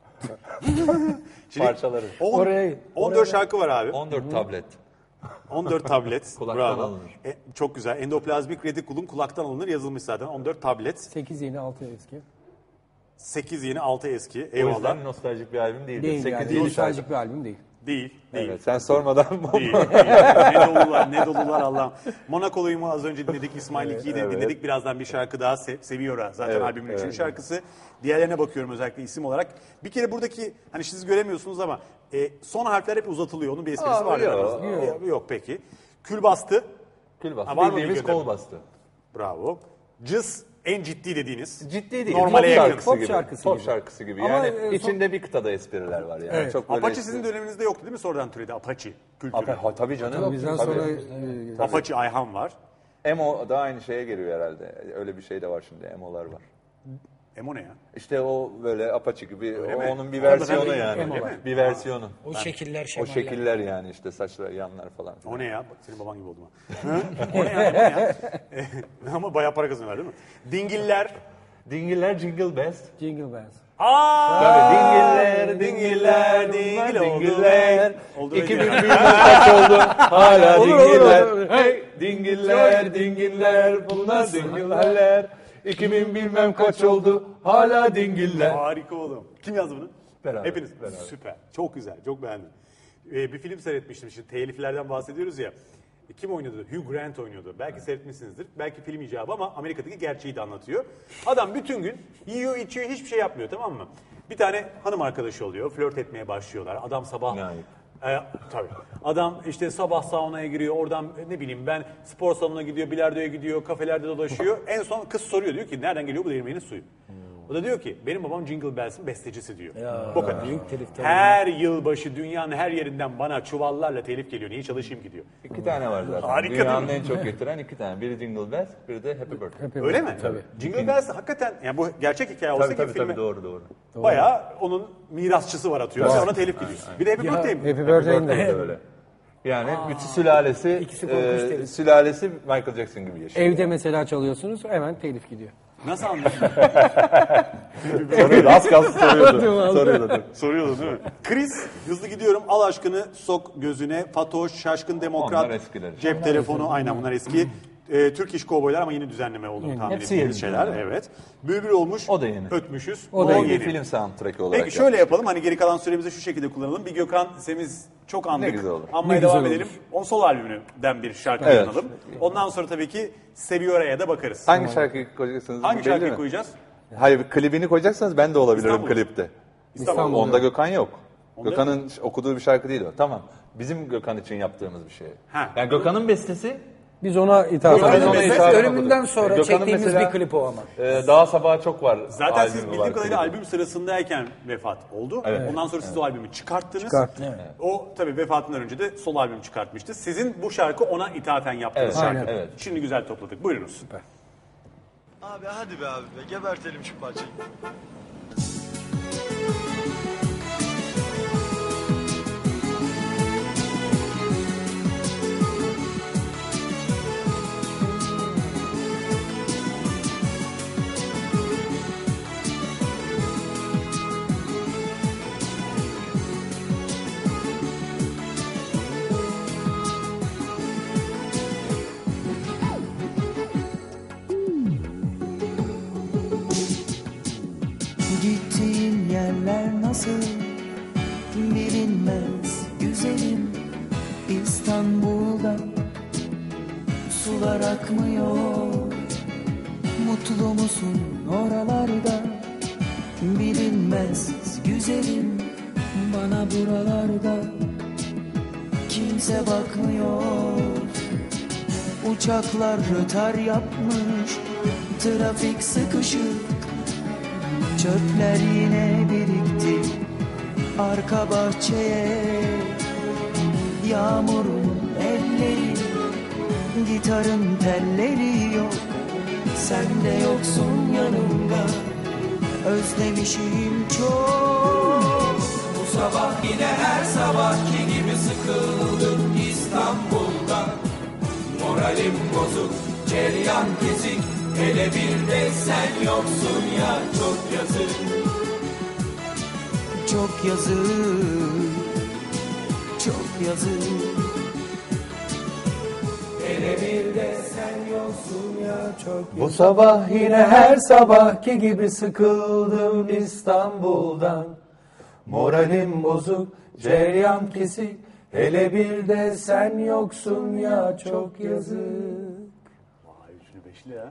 Parçaları. On- Oraya- on dört şarkı var abi. on dört tablet. on dört tablet. Kulaktan Bravo. alınır. E, çok güzel. Endoplazmik retikulum kulaktan alınır yazılmış zaten. on dört tablet. sekiz yeni altı eski. sekiz yeni altı eski. O Eyvallah. yüzden nostaljik bir albüm değildir. Değil sekiz yani. yedi Nostaljik şarkı. bir albüm değil. Değil. Değil. Evet, sen sormadan Değil, değil. Ne dolular, ne dolular Allah'ım. Monaco'luyu az önce dinledik, İsmail ikiyi de Evet. dinledik. Birazdan bir şarkı daha Se- seviyor ha. Zaten Evet, albümün üçüncü evet. şarkısı. Diğerlerine bakıyorum özellikle isim olarak. Bir kere buradaki, hani siz göremiyorsunuz ama e, son harfler hep uzatılıyor. Onun bir esprisi Aa, var. yok. yani. Yok. yok peki. Kül bastı. Kül bastı. Ha, var mı bir Bildiğimiz gönderme? kol bastı. Bravo. Cız en ciddi dediğiniz. Ciddi değil. Normale pop yakın. şarkısı Pop gibi. şarkısı pop gibi. şarkısı gibi. Ama, Yani e, son- içinde bir kıtada espriler var yani. Evet. Çok böyle Apache işte- sizin döneminizde yoktu değil mi? Sonradan türedi Apache kültürü. Apa- ha, tabii canım. Bizden Tabii. sonra e, Apache Ayhan var. Emo da aynı şeye geliyor herhalde. Öyle bir şey de var şimdi. Emo'lar var. Emo ne ya? İşte o böyle Apache gibi. O, mi? onun bir Tabii, versiyonu tabii. yani. Emo var. Bir versiyonu. O şekiller, O şemaller. şekiller yani işte saçlar yanlar falan. O ne ya? Bak senin baban gibi oldum ha. Hı? O ne ya? O ne ya? Ama bayağı para kazanıyorlar değil mi? Dingiller. Dingiller Jingle Bells. Jingle Bells. Aa! Tabii dingiller, dingiller, dingil dingiller. oldu. iki bin Oldu. bilmem kaç oldu. Hala Olur, olur, dingiller. olur. Hey dingiller, dingiller, bunlar dingiller. iki bin bilmem kaç oldu. Hala dingiller. Harika oğlum. Kim yazdı bunu? Beraber, Hepiniz. beraber. Süper. Çok güzel. Çok beğendim. Ee, bir film seyretmiştim. Şimdi teliflerden bahsediyoruz ya. Kim oynuyordu? Hugh Grant oynuyordu. Belki seyretmişsinizdir. Belki film icabı ama Amerika'daki gerçeği de anlatıyor. Adam bütün gün yiyor, içiyor, hiçbir şey yapmıyor, tamam mı? Bir tane hanım arkadaşı oluyor. Flört etmeye başlıyorlar. Adam sabah... Ne ayıp. E, tabii. Adam işte sabah saunaya giriyor. Oradan ne bileyim ben spor salonuna gidiyor, bilardoya gidiyor, kafelerde dolaşıyor. En son kız soruyor. Diyor ki nereden geliyor bu değirmenin suyu? O da diyor ki benim babam Jingle Bells'in bestecisi diyor. Ya, Bu kadar. büyük telif tabii. Her yılbaşı dünyanın her yerinden bana çuvallarla telif geliyor. Niye çalışayım ki diyor. İki tane var zaten. Harika Dünyanın değil en çok getiren iki tane. Biri Jingle Bells, biri de Happy Birthday. Öyle mi? Tabii. Jingle Bells hakikaten yani bu gerçek hikaye olsa Tabii ki tabii, filme tabii doğru doğru. bayağı onun mirasçısı var atıyor. Var. Ve ona telif gidiyor. Bir de Happy Birthday mi? Happy Birthday'in de de öyle. Yani bütün sülalesi İkisi korkunç e, telif. sülalesi Michael Jackson gibi yaşıyor. Evde mesela çalıyorsunuz hemen telif gidiyor. Nasıl anlıyorsun? Soruyordu, az kalsın soruyordu. Soruyordu. Soruyordu değil mi? Chris, hızlı gidiyorum. Al aşkını sok gözüne. Fatoş, şaşkın demokrat. Onlar eskiler. Cep telefonu. Aynen bunlar eski. E, Türk İş Kovboylar ama yeni düzenleme olduğunu tahmin Hepsi ettiğimiz yeni. şeyler. Evet. Bülbül olmuş. O da yeni. Ötmüşüz. O da yeni. Film soundtrack'i olarak. Peki şöyle yapalım. Hani geri kalan süremizi şu şekilde kullanalım. Bir Gökhan Semiz çok andık. Ne güzel olur. Anmaya Ne devam güzel edelim. On sol albümünden bir şarkı Evet. kullanalım. Ondan sonra tabii ki Seviyora'ya da bakarız. Hangi şarkıyı koyacaksınız? Hangi belli şarkıyı mi? koyacağız? Hayır, klibini koyacaksanız ben de olabilirim İstanbul. klipte. İstanbul. Onda Gökhan yok. Onda- Gökhan'ın okuduğu bir şarkı değil o. Tamam. Bizim Gökhan için yaptığımız bir şey. Ha. Yani Gökhan'ın bestesi. Biz ona ithaf Gökhan'ın ediyoruz. ona ithaf ölümünden okudu. sonra Gökhan'ın çektiğimiz mesela, bir klip o ama. E, Daha Sabaha Çok var. Zaten siz albümü bildiğim var, kadarıyla klibi. albüm sırasındayken vefat oldu. Evet. Ondan sonra siz o albümü çıkarttınız. Çıkarttık. Evet. O tabii vefatından önce de solo albüm çıkartmıştı. Sizin bu şarkı ona ithafen yaptığınız Evet, şarkı. aynen. Evet. Şimdi güzel topladık. Buyurunuz. Süper. Abi hadi be abi be. Gebertelim şu parçayı. Gittiğin yerler nasıl bilinmez güzelim. İstanbul'da sular akmıyor. Mutlu musun oralarda bilinmez güzelim. Bana buralarda kimse bakmıyor. Uçaklar rötar yapmış, trafik sıkışık. Çöpler yine birikti arka bahçeye. Yağmurun elleri, gitarın telleri yok. Sen de yoksun yanımda, özlemişim çok. Bu sabah yine her sabahki gibi sıkıldım İstanbul'da. Moralim bozuk, ceryan kesik. Hele bir de sen yoksun ya, çok yazık. Çok yazık, çok yazık. Hele bir de sen yoksun ya, çok Bu sabah yine her sabahki gibi sıkıldım İstanbul'dan. Moralim bozuk, cereyan kesik. Hele bir de sen yoksun ya, çok yazık. Vay üçlü beşli ya.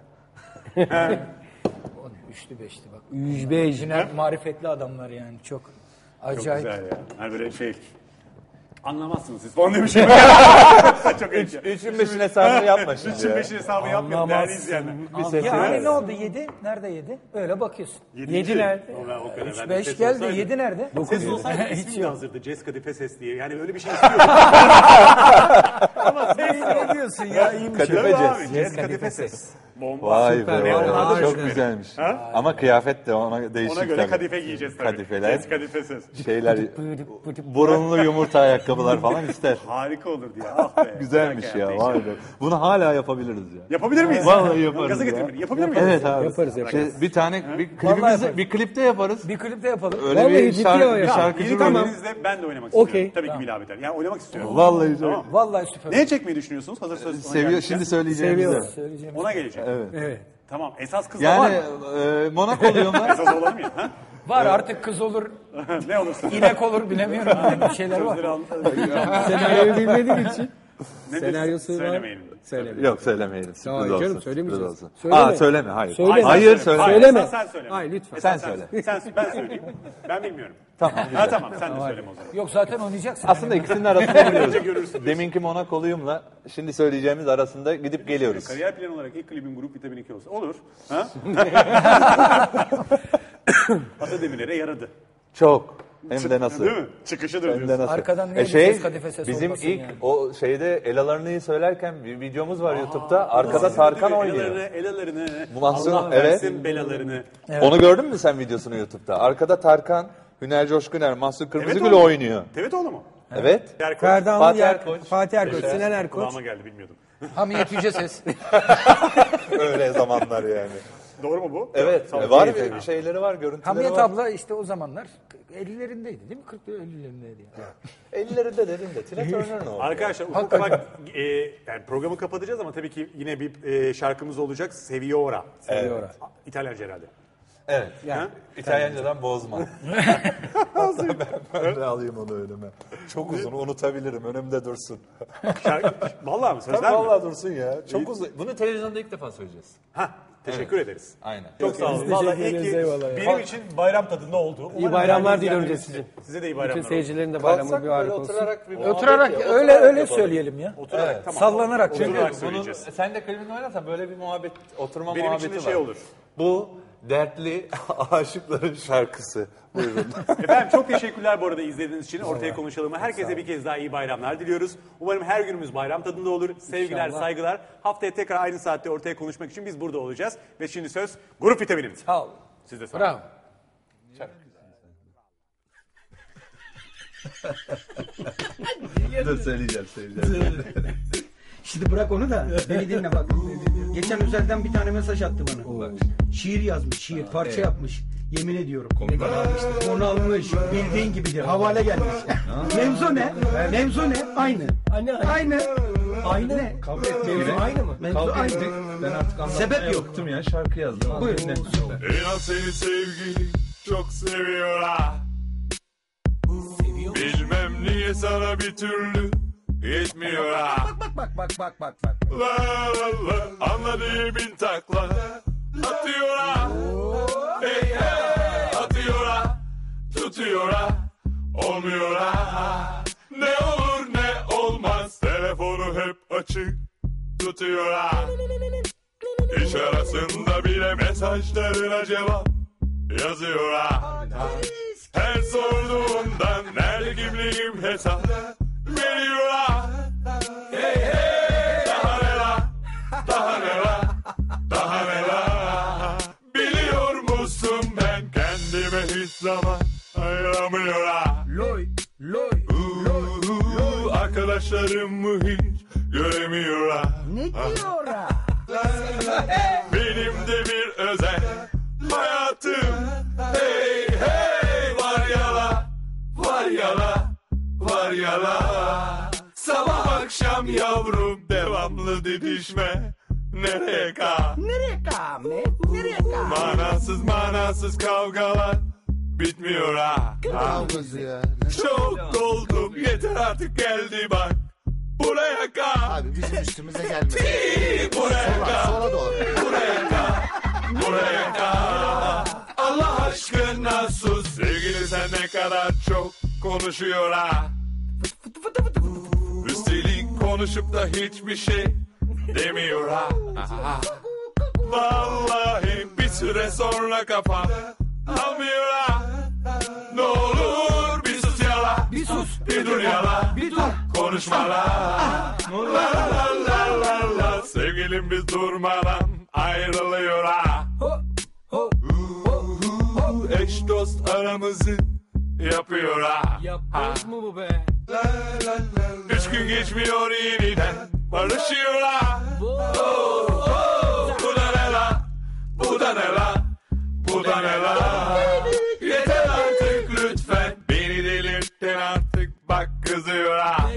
Üçlü beşli bak. Yüz beş. Yine marifetli adamlar yani çok. Acayip. Çok güzel ya. Hani böyle şey... Anlamazsınız siz falan demişim. Çok üç, üçün beşin hesabını yapma şimdi Üçün ya. beşin hesabını yapmayalım değerli izleyenler. Bir ses Yani versin. ne oldu yedi? Nerede yedi? Öyle bakıyorsun. Yedinci. nerede? O ben- o kadar. Üç Ben beş ses geldi. olsaydı- Yedi nerede? Ses olsaydı Hiç ismim de yok. hazırdı. Jessica Difeses diye. Yani öyle bir şey istiyordum. Ama ses Ne diyorsun ya? İyiymiş. Kadife Tabii abi, Jazz. Jessica Difeses. Bomba. Vay Süper. be, Ne onlar da vay, çok çok güzelmiş. Ha? Ama kıyafet de ona değişik. Ona göre tabii. kadife giyeceğiz tabii. Kadifeler, Jessica Difeses. şeyler, burunlu yumurta ayakkabılar falan ister. Harika olurdu ya. Ah be. Güzelmiş Güzel ya, kıyafet, vay be. Bunu hala yapabiliriz ya. Yapabilir miyiz? Vallahi yaparız Gaza ya. getirmeyin. Yapabilir miyiz? Evet abi. Yaparız, yaparız. Şey, bir tane bir Vallahi klibimizi yaparız. bir klipte yaparız. Bir klipte yapalım. Öyle Vallahi bir, ciddi şarkı, o ya. bir Tamam, şarkıcı yeni rolü. klibinizde ben de oynamak istiyorum. Okey. Tabii ki Bilal Biter. Yani oynamak istiyorum. Vallahi Tamam. Vallahi süper. Neye çekmeyi düşünüyorsunuz? Hazır söz ona Seviyor, gelmişken. şimdi söyleyeceğimiz de. Söyleyeceğim. Ona gelecek. Evet. Evet. Tamam. Esas kız da var Yani mı? e, Monaco'luyum ben. Esas olalım ya. Ha? Var artık kız olur, Ne olursa. inek olur bilemiyorum. Yani bir şeyler var. Sözleri anlatalım. Senaryoyu bilmediğin için. Ne Senaryosu diyorsun? var. Söylemeyelim. Söylemeyelim. Yok söylemeyelim. Sürpriz Tamam olsun. canım, söylemeyeceğiz. Sürpriz olsun. Söyleme. Aa söyleme hayır. Söyleme. Hayır söyleme. Hayır, Söyleme. Sen, sen söyle. Hayır lütfen. Sen Sen, söyle. sen, ben söyleyeyim. Ben bilmiyorum. Tamam. Ha güzel. tamam sen de söyleme o zaman. Yok zaten oynayacaksın. Aslında ikisinin arasında Görürsün. gidiyoruz. Deminki Monakoluyum'la şimdi söyleyeceğimiz arasında gidip geliyoruz. Kariyer planı olarak ilk klibin grup vitamin iki olsa. Olur. Ha? Ata Demirer'e yaradı. Çok. Hem de nasıl? Değil mi? Çıkışıdır Hem de diyorsun. nasıl? Arkadan niye E bir şey, ses kadife ses bizim olmasın ilk yani? o şeyde Elalarını söylerken bir videomuz var YouTube'da. Arkada Tarkan oynuyor. Elalarını, elalarını, Mahsun, Allah evet. versin belalarını. Onu gördün mü sen videosunu YouTube'da? Arkada Tarkan, Hüner Coşkuner, Mahsun Kırmızıgül oğlum. oynuyor. Evet oğlum mu? Evet. Erkoç. Ferdi Fatih Anlı, Erkoç. Fatih Erkoç, Sinan Erkoç. Kulağıma geldi bilmiyordum. Hamiyet Yüce Ses. Öyle zamanlar yani. Doğru mu bu? Evet. Tamam. E, var İyi, bir tamam. şeyleri var, görüntüleri Hamiyet var. abla işte o zamanlar ellilerindeydi değil mi? kırklı ellilerindeydi. Yani. ellilerinde dedim de. Tina Turner ne oldu? Arkadaşlar ufak ufak e, yani programı kapatacağız ama tabii ki yine bir e, şarkımız olacak. Seviora. Seviora. İtalyanca herhalde. Evet. Ha? İtalyancadan bozma. ben, ben de alayım onu önüme. Çok uzun, unutabilirim. Önümde dursun. Şarkı, vallahi mi? Sözler Tabii mi? vallahi dursun ya. Çok uzun. Bunu televizyonda ilk defa söyleyeceğiz. Hah, teşekkür ederiz. Aynen. Çok sağ olun. Biz Vallahi teşekkür iyi ederiz, ki eyvallah ya. benim için bayram tadında oldu. İyi bayramlar diliyorum izleyenleriniz size. için. Size de iyi Bütün bayramlar olsun. seyircilerin de bayramı Kalksak böyle mübarek olsun. oturarak bir muhabbet Oturarak ya, öyle oturarak öyle yapalım. söyleyelim ya. Oturarak, Evet. tamam. Sallanarak çünkü. Oturarak söyleyeceğiz. Sen de klibini oynarsan böyle bir muhabbet, oturma Benim muhabbeti için de var. şey olur. Bu dertli aşıkların şarkısı. Buyurun. Efendim çok teşekkürler bu arada izlediğiniz için. Ortaya konuşalım. Herkese bir kez daha iyi bayramlar diliyoruz. Umarım her günümüz bayram tadında olur. Sevgiler, İnşallah. saygılar. Haftaya tekrar aynı saatte ortaya konuşmak için biz burada olacağız. Ve şimdi söz grup vitaminimiz. Sağ ol. Siz de sağ olun. Bravo. Dur söyleyeceğim, söyleyeceğim. Şimdi bırak onu da beni dinle bak. Geçen özelden bir tane mesaj attı bana. Şiir yazmış, şiir, parça yapmış. Yemin ediyorum. Onu almış. Bildiğin gibidir. Havale gelmiş. Mevzu ne? Mevzu ne? Aynı. Aynı. Aynı. Aynı ne? Mevzu aynı mı? Mevzu aynı. Ben artık anlatmaya Sebep yok. bıktım ya, şarkı yazdım. Buyurun. İnan seni sevgili çok seviyor ha. Bilmem niye sana bir türlü yetmiyor ha. Bak bak bak bak bak bak. La la la anladığı bin takla atıyor ha. Hey hey atıyor ha. Tutuyor ha. Olmuyor ha. Ne olur ne olmaz telefonu hep açık tutuyor ha. İş arasında bile mesajlarına cevap yazıyor ha. Her sorduğundan nerede kimliğim hesap veriyor ha. Hey hey daha ne la daha ne la daha ne la. Biliyor musun ben kendime hiç zaman ayıramıyor ha. Loy loy. Uuu, arkadaşlarımı hiç göremiyor ha. Ne diyor ha? Benim de bir özel hayatım. Hey hey var ya la, var ya la, var ya la. Sabah akşam yavrum devamlı didişme. Nereye ka? Nereye kam ne? Nereye kam? Manasız manasız kavgalar bitmiyor ha. Kavgası ya. Çok oldum yeter artık geldi bak. Buraya ka. Abi bizim üstümüze gelme. Buraya Sola, ka. sola doğru. Buraya ka. Buraya ka. Allah aşkına sus. Sevgili sen ne kadar çok konuşuyor ha. Üstelik konuşup da hiçbir şey demiyor ha. Vallahi bir süre sonra kafam almıyor ha. Ne olur bir sus yala. Bir sus. Bir dur yala. Bir dur. Konuşma la. La la la la la. Sevgilim biz durmadan ayrılıyor ha. Eş dost aramızı yapıyor ha. Yapmaz mı bu be? Üç gün geçmiyor yeniden barışıyor ha. Bu da ne la? Bu da ne la? Bu da ne la? Yeter artık lütfen. Beni delirttin artık bak kızıyor ha.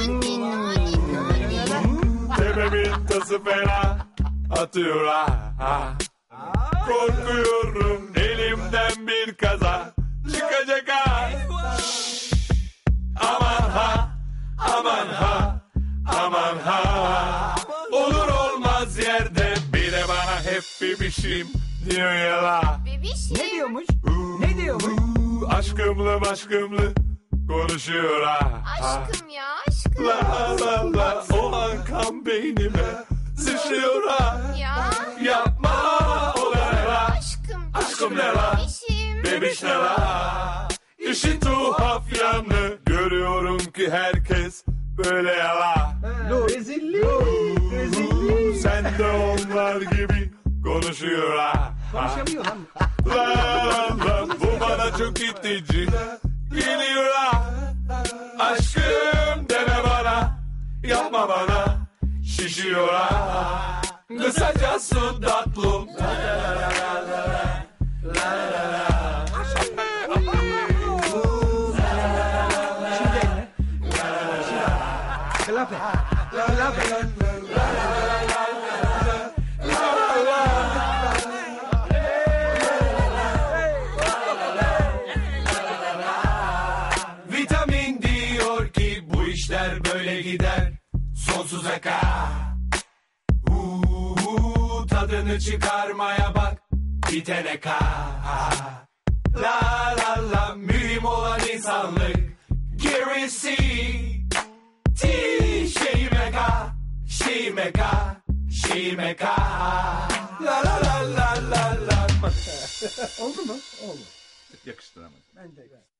Tepemin tası fena atıyor ha. Korkuyorum elimden bir kaza çıkacak ha. Aman ha, aman ha, aman aman ha. Olur olmaz yerde bir de bana hep bebişim diyor ya la. Bebişim. Ne diyormuş? Ne diyormuş? Aşkımlı aşkımlı konuşuyor ha. Aşkım ya aşkım. La la la o an kan beynime sıçrıyor ha. Ya. Yapma o da ne la. Aşkım. Aşkım ne la. Bebişim. Bebiş ne la. İşin tuhaf yanı görüyorum ki herkes böyle yala. Rezillik. Rezillik. Sen de onlar gibi konuşuyor ha. Konuşamıyor lan. La la la bu bana çok itici geliyor ha. Aşkım deme bana, yapma bana, şişiyor ha. Kısacası tatlım. La la la la la la la la. Klape. Klape. Vitamin diyor ki bu işler böyle gider sonsuza kadar. Uuu tadını çıkarmaya bak bitene kadar. La la la mühim olan insanlık gerisi. Ti şeyime ka, şeyime ka, şeyime ka. La la la la la la. Oldu mu? Oldu. Yakıştıramadım. Ben de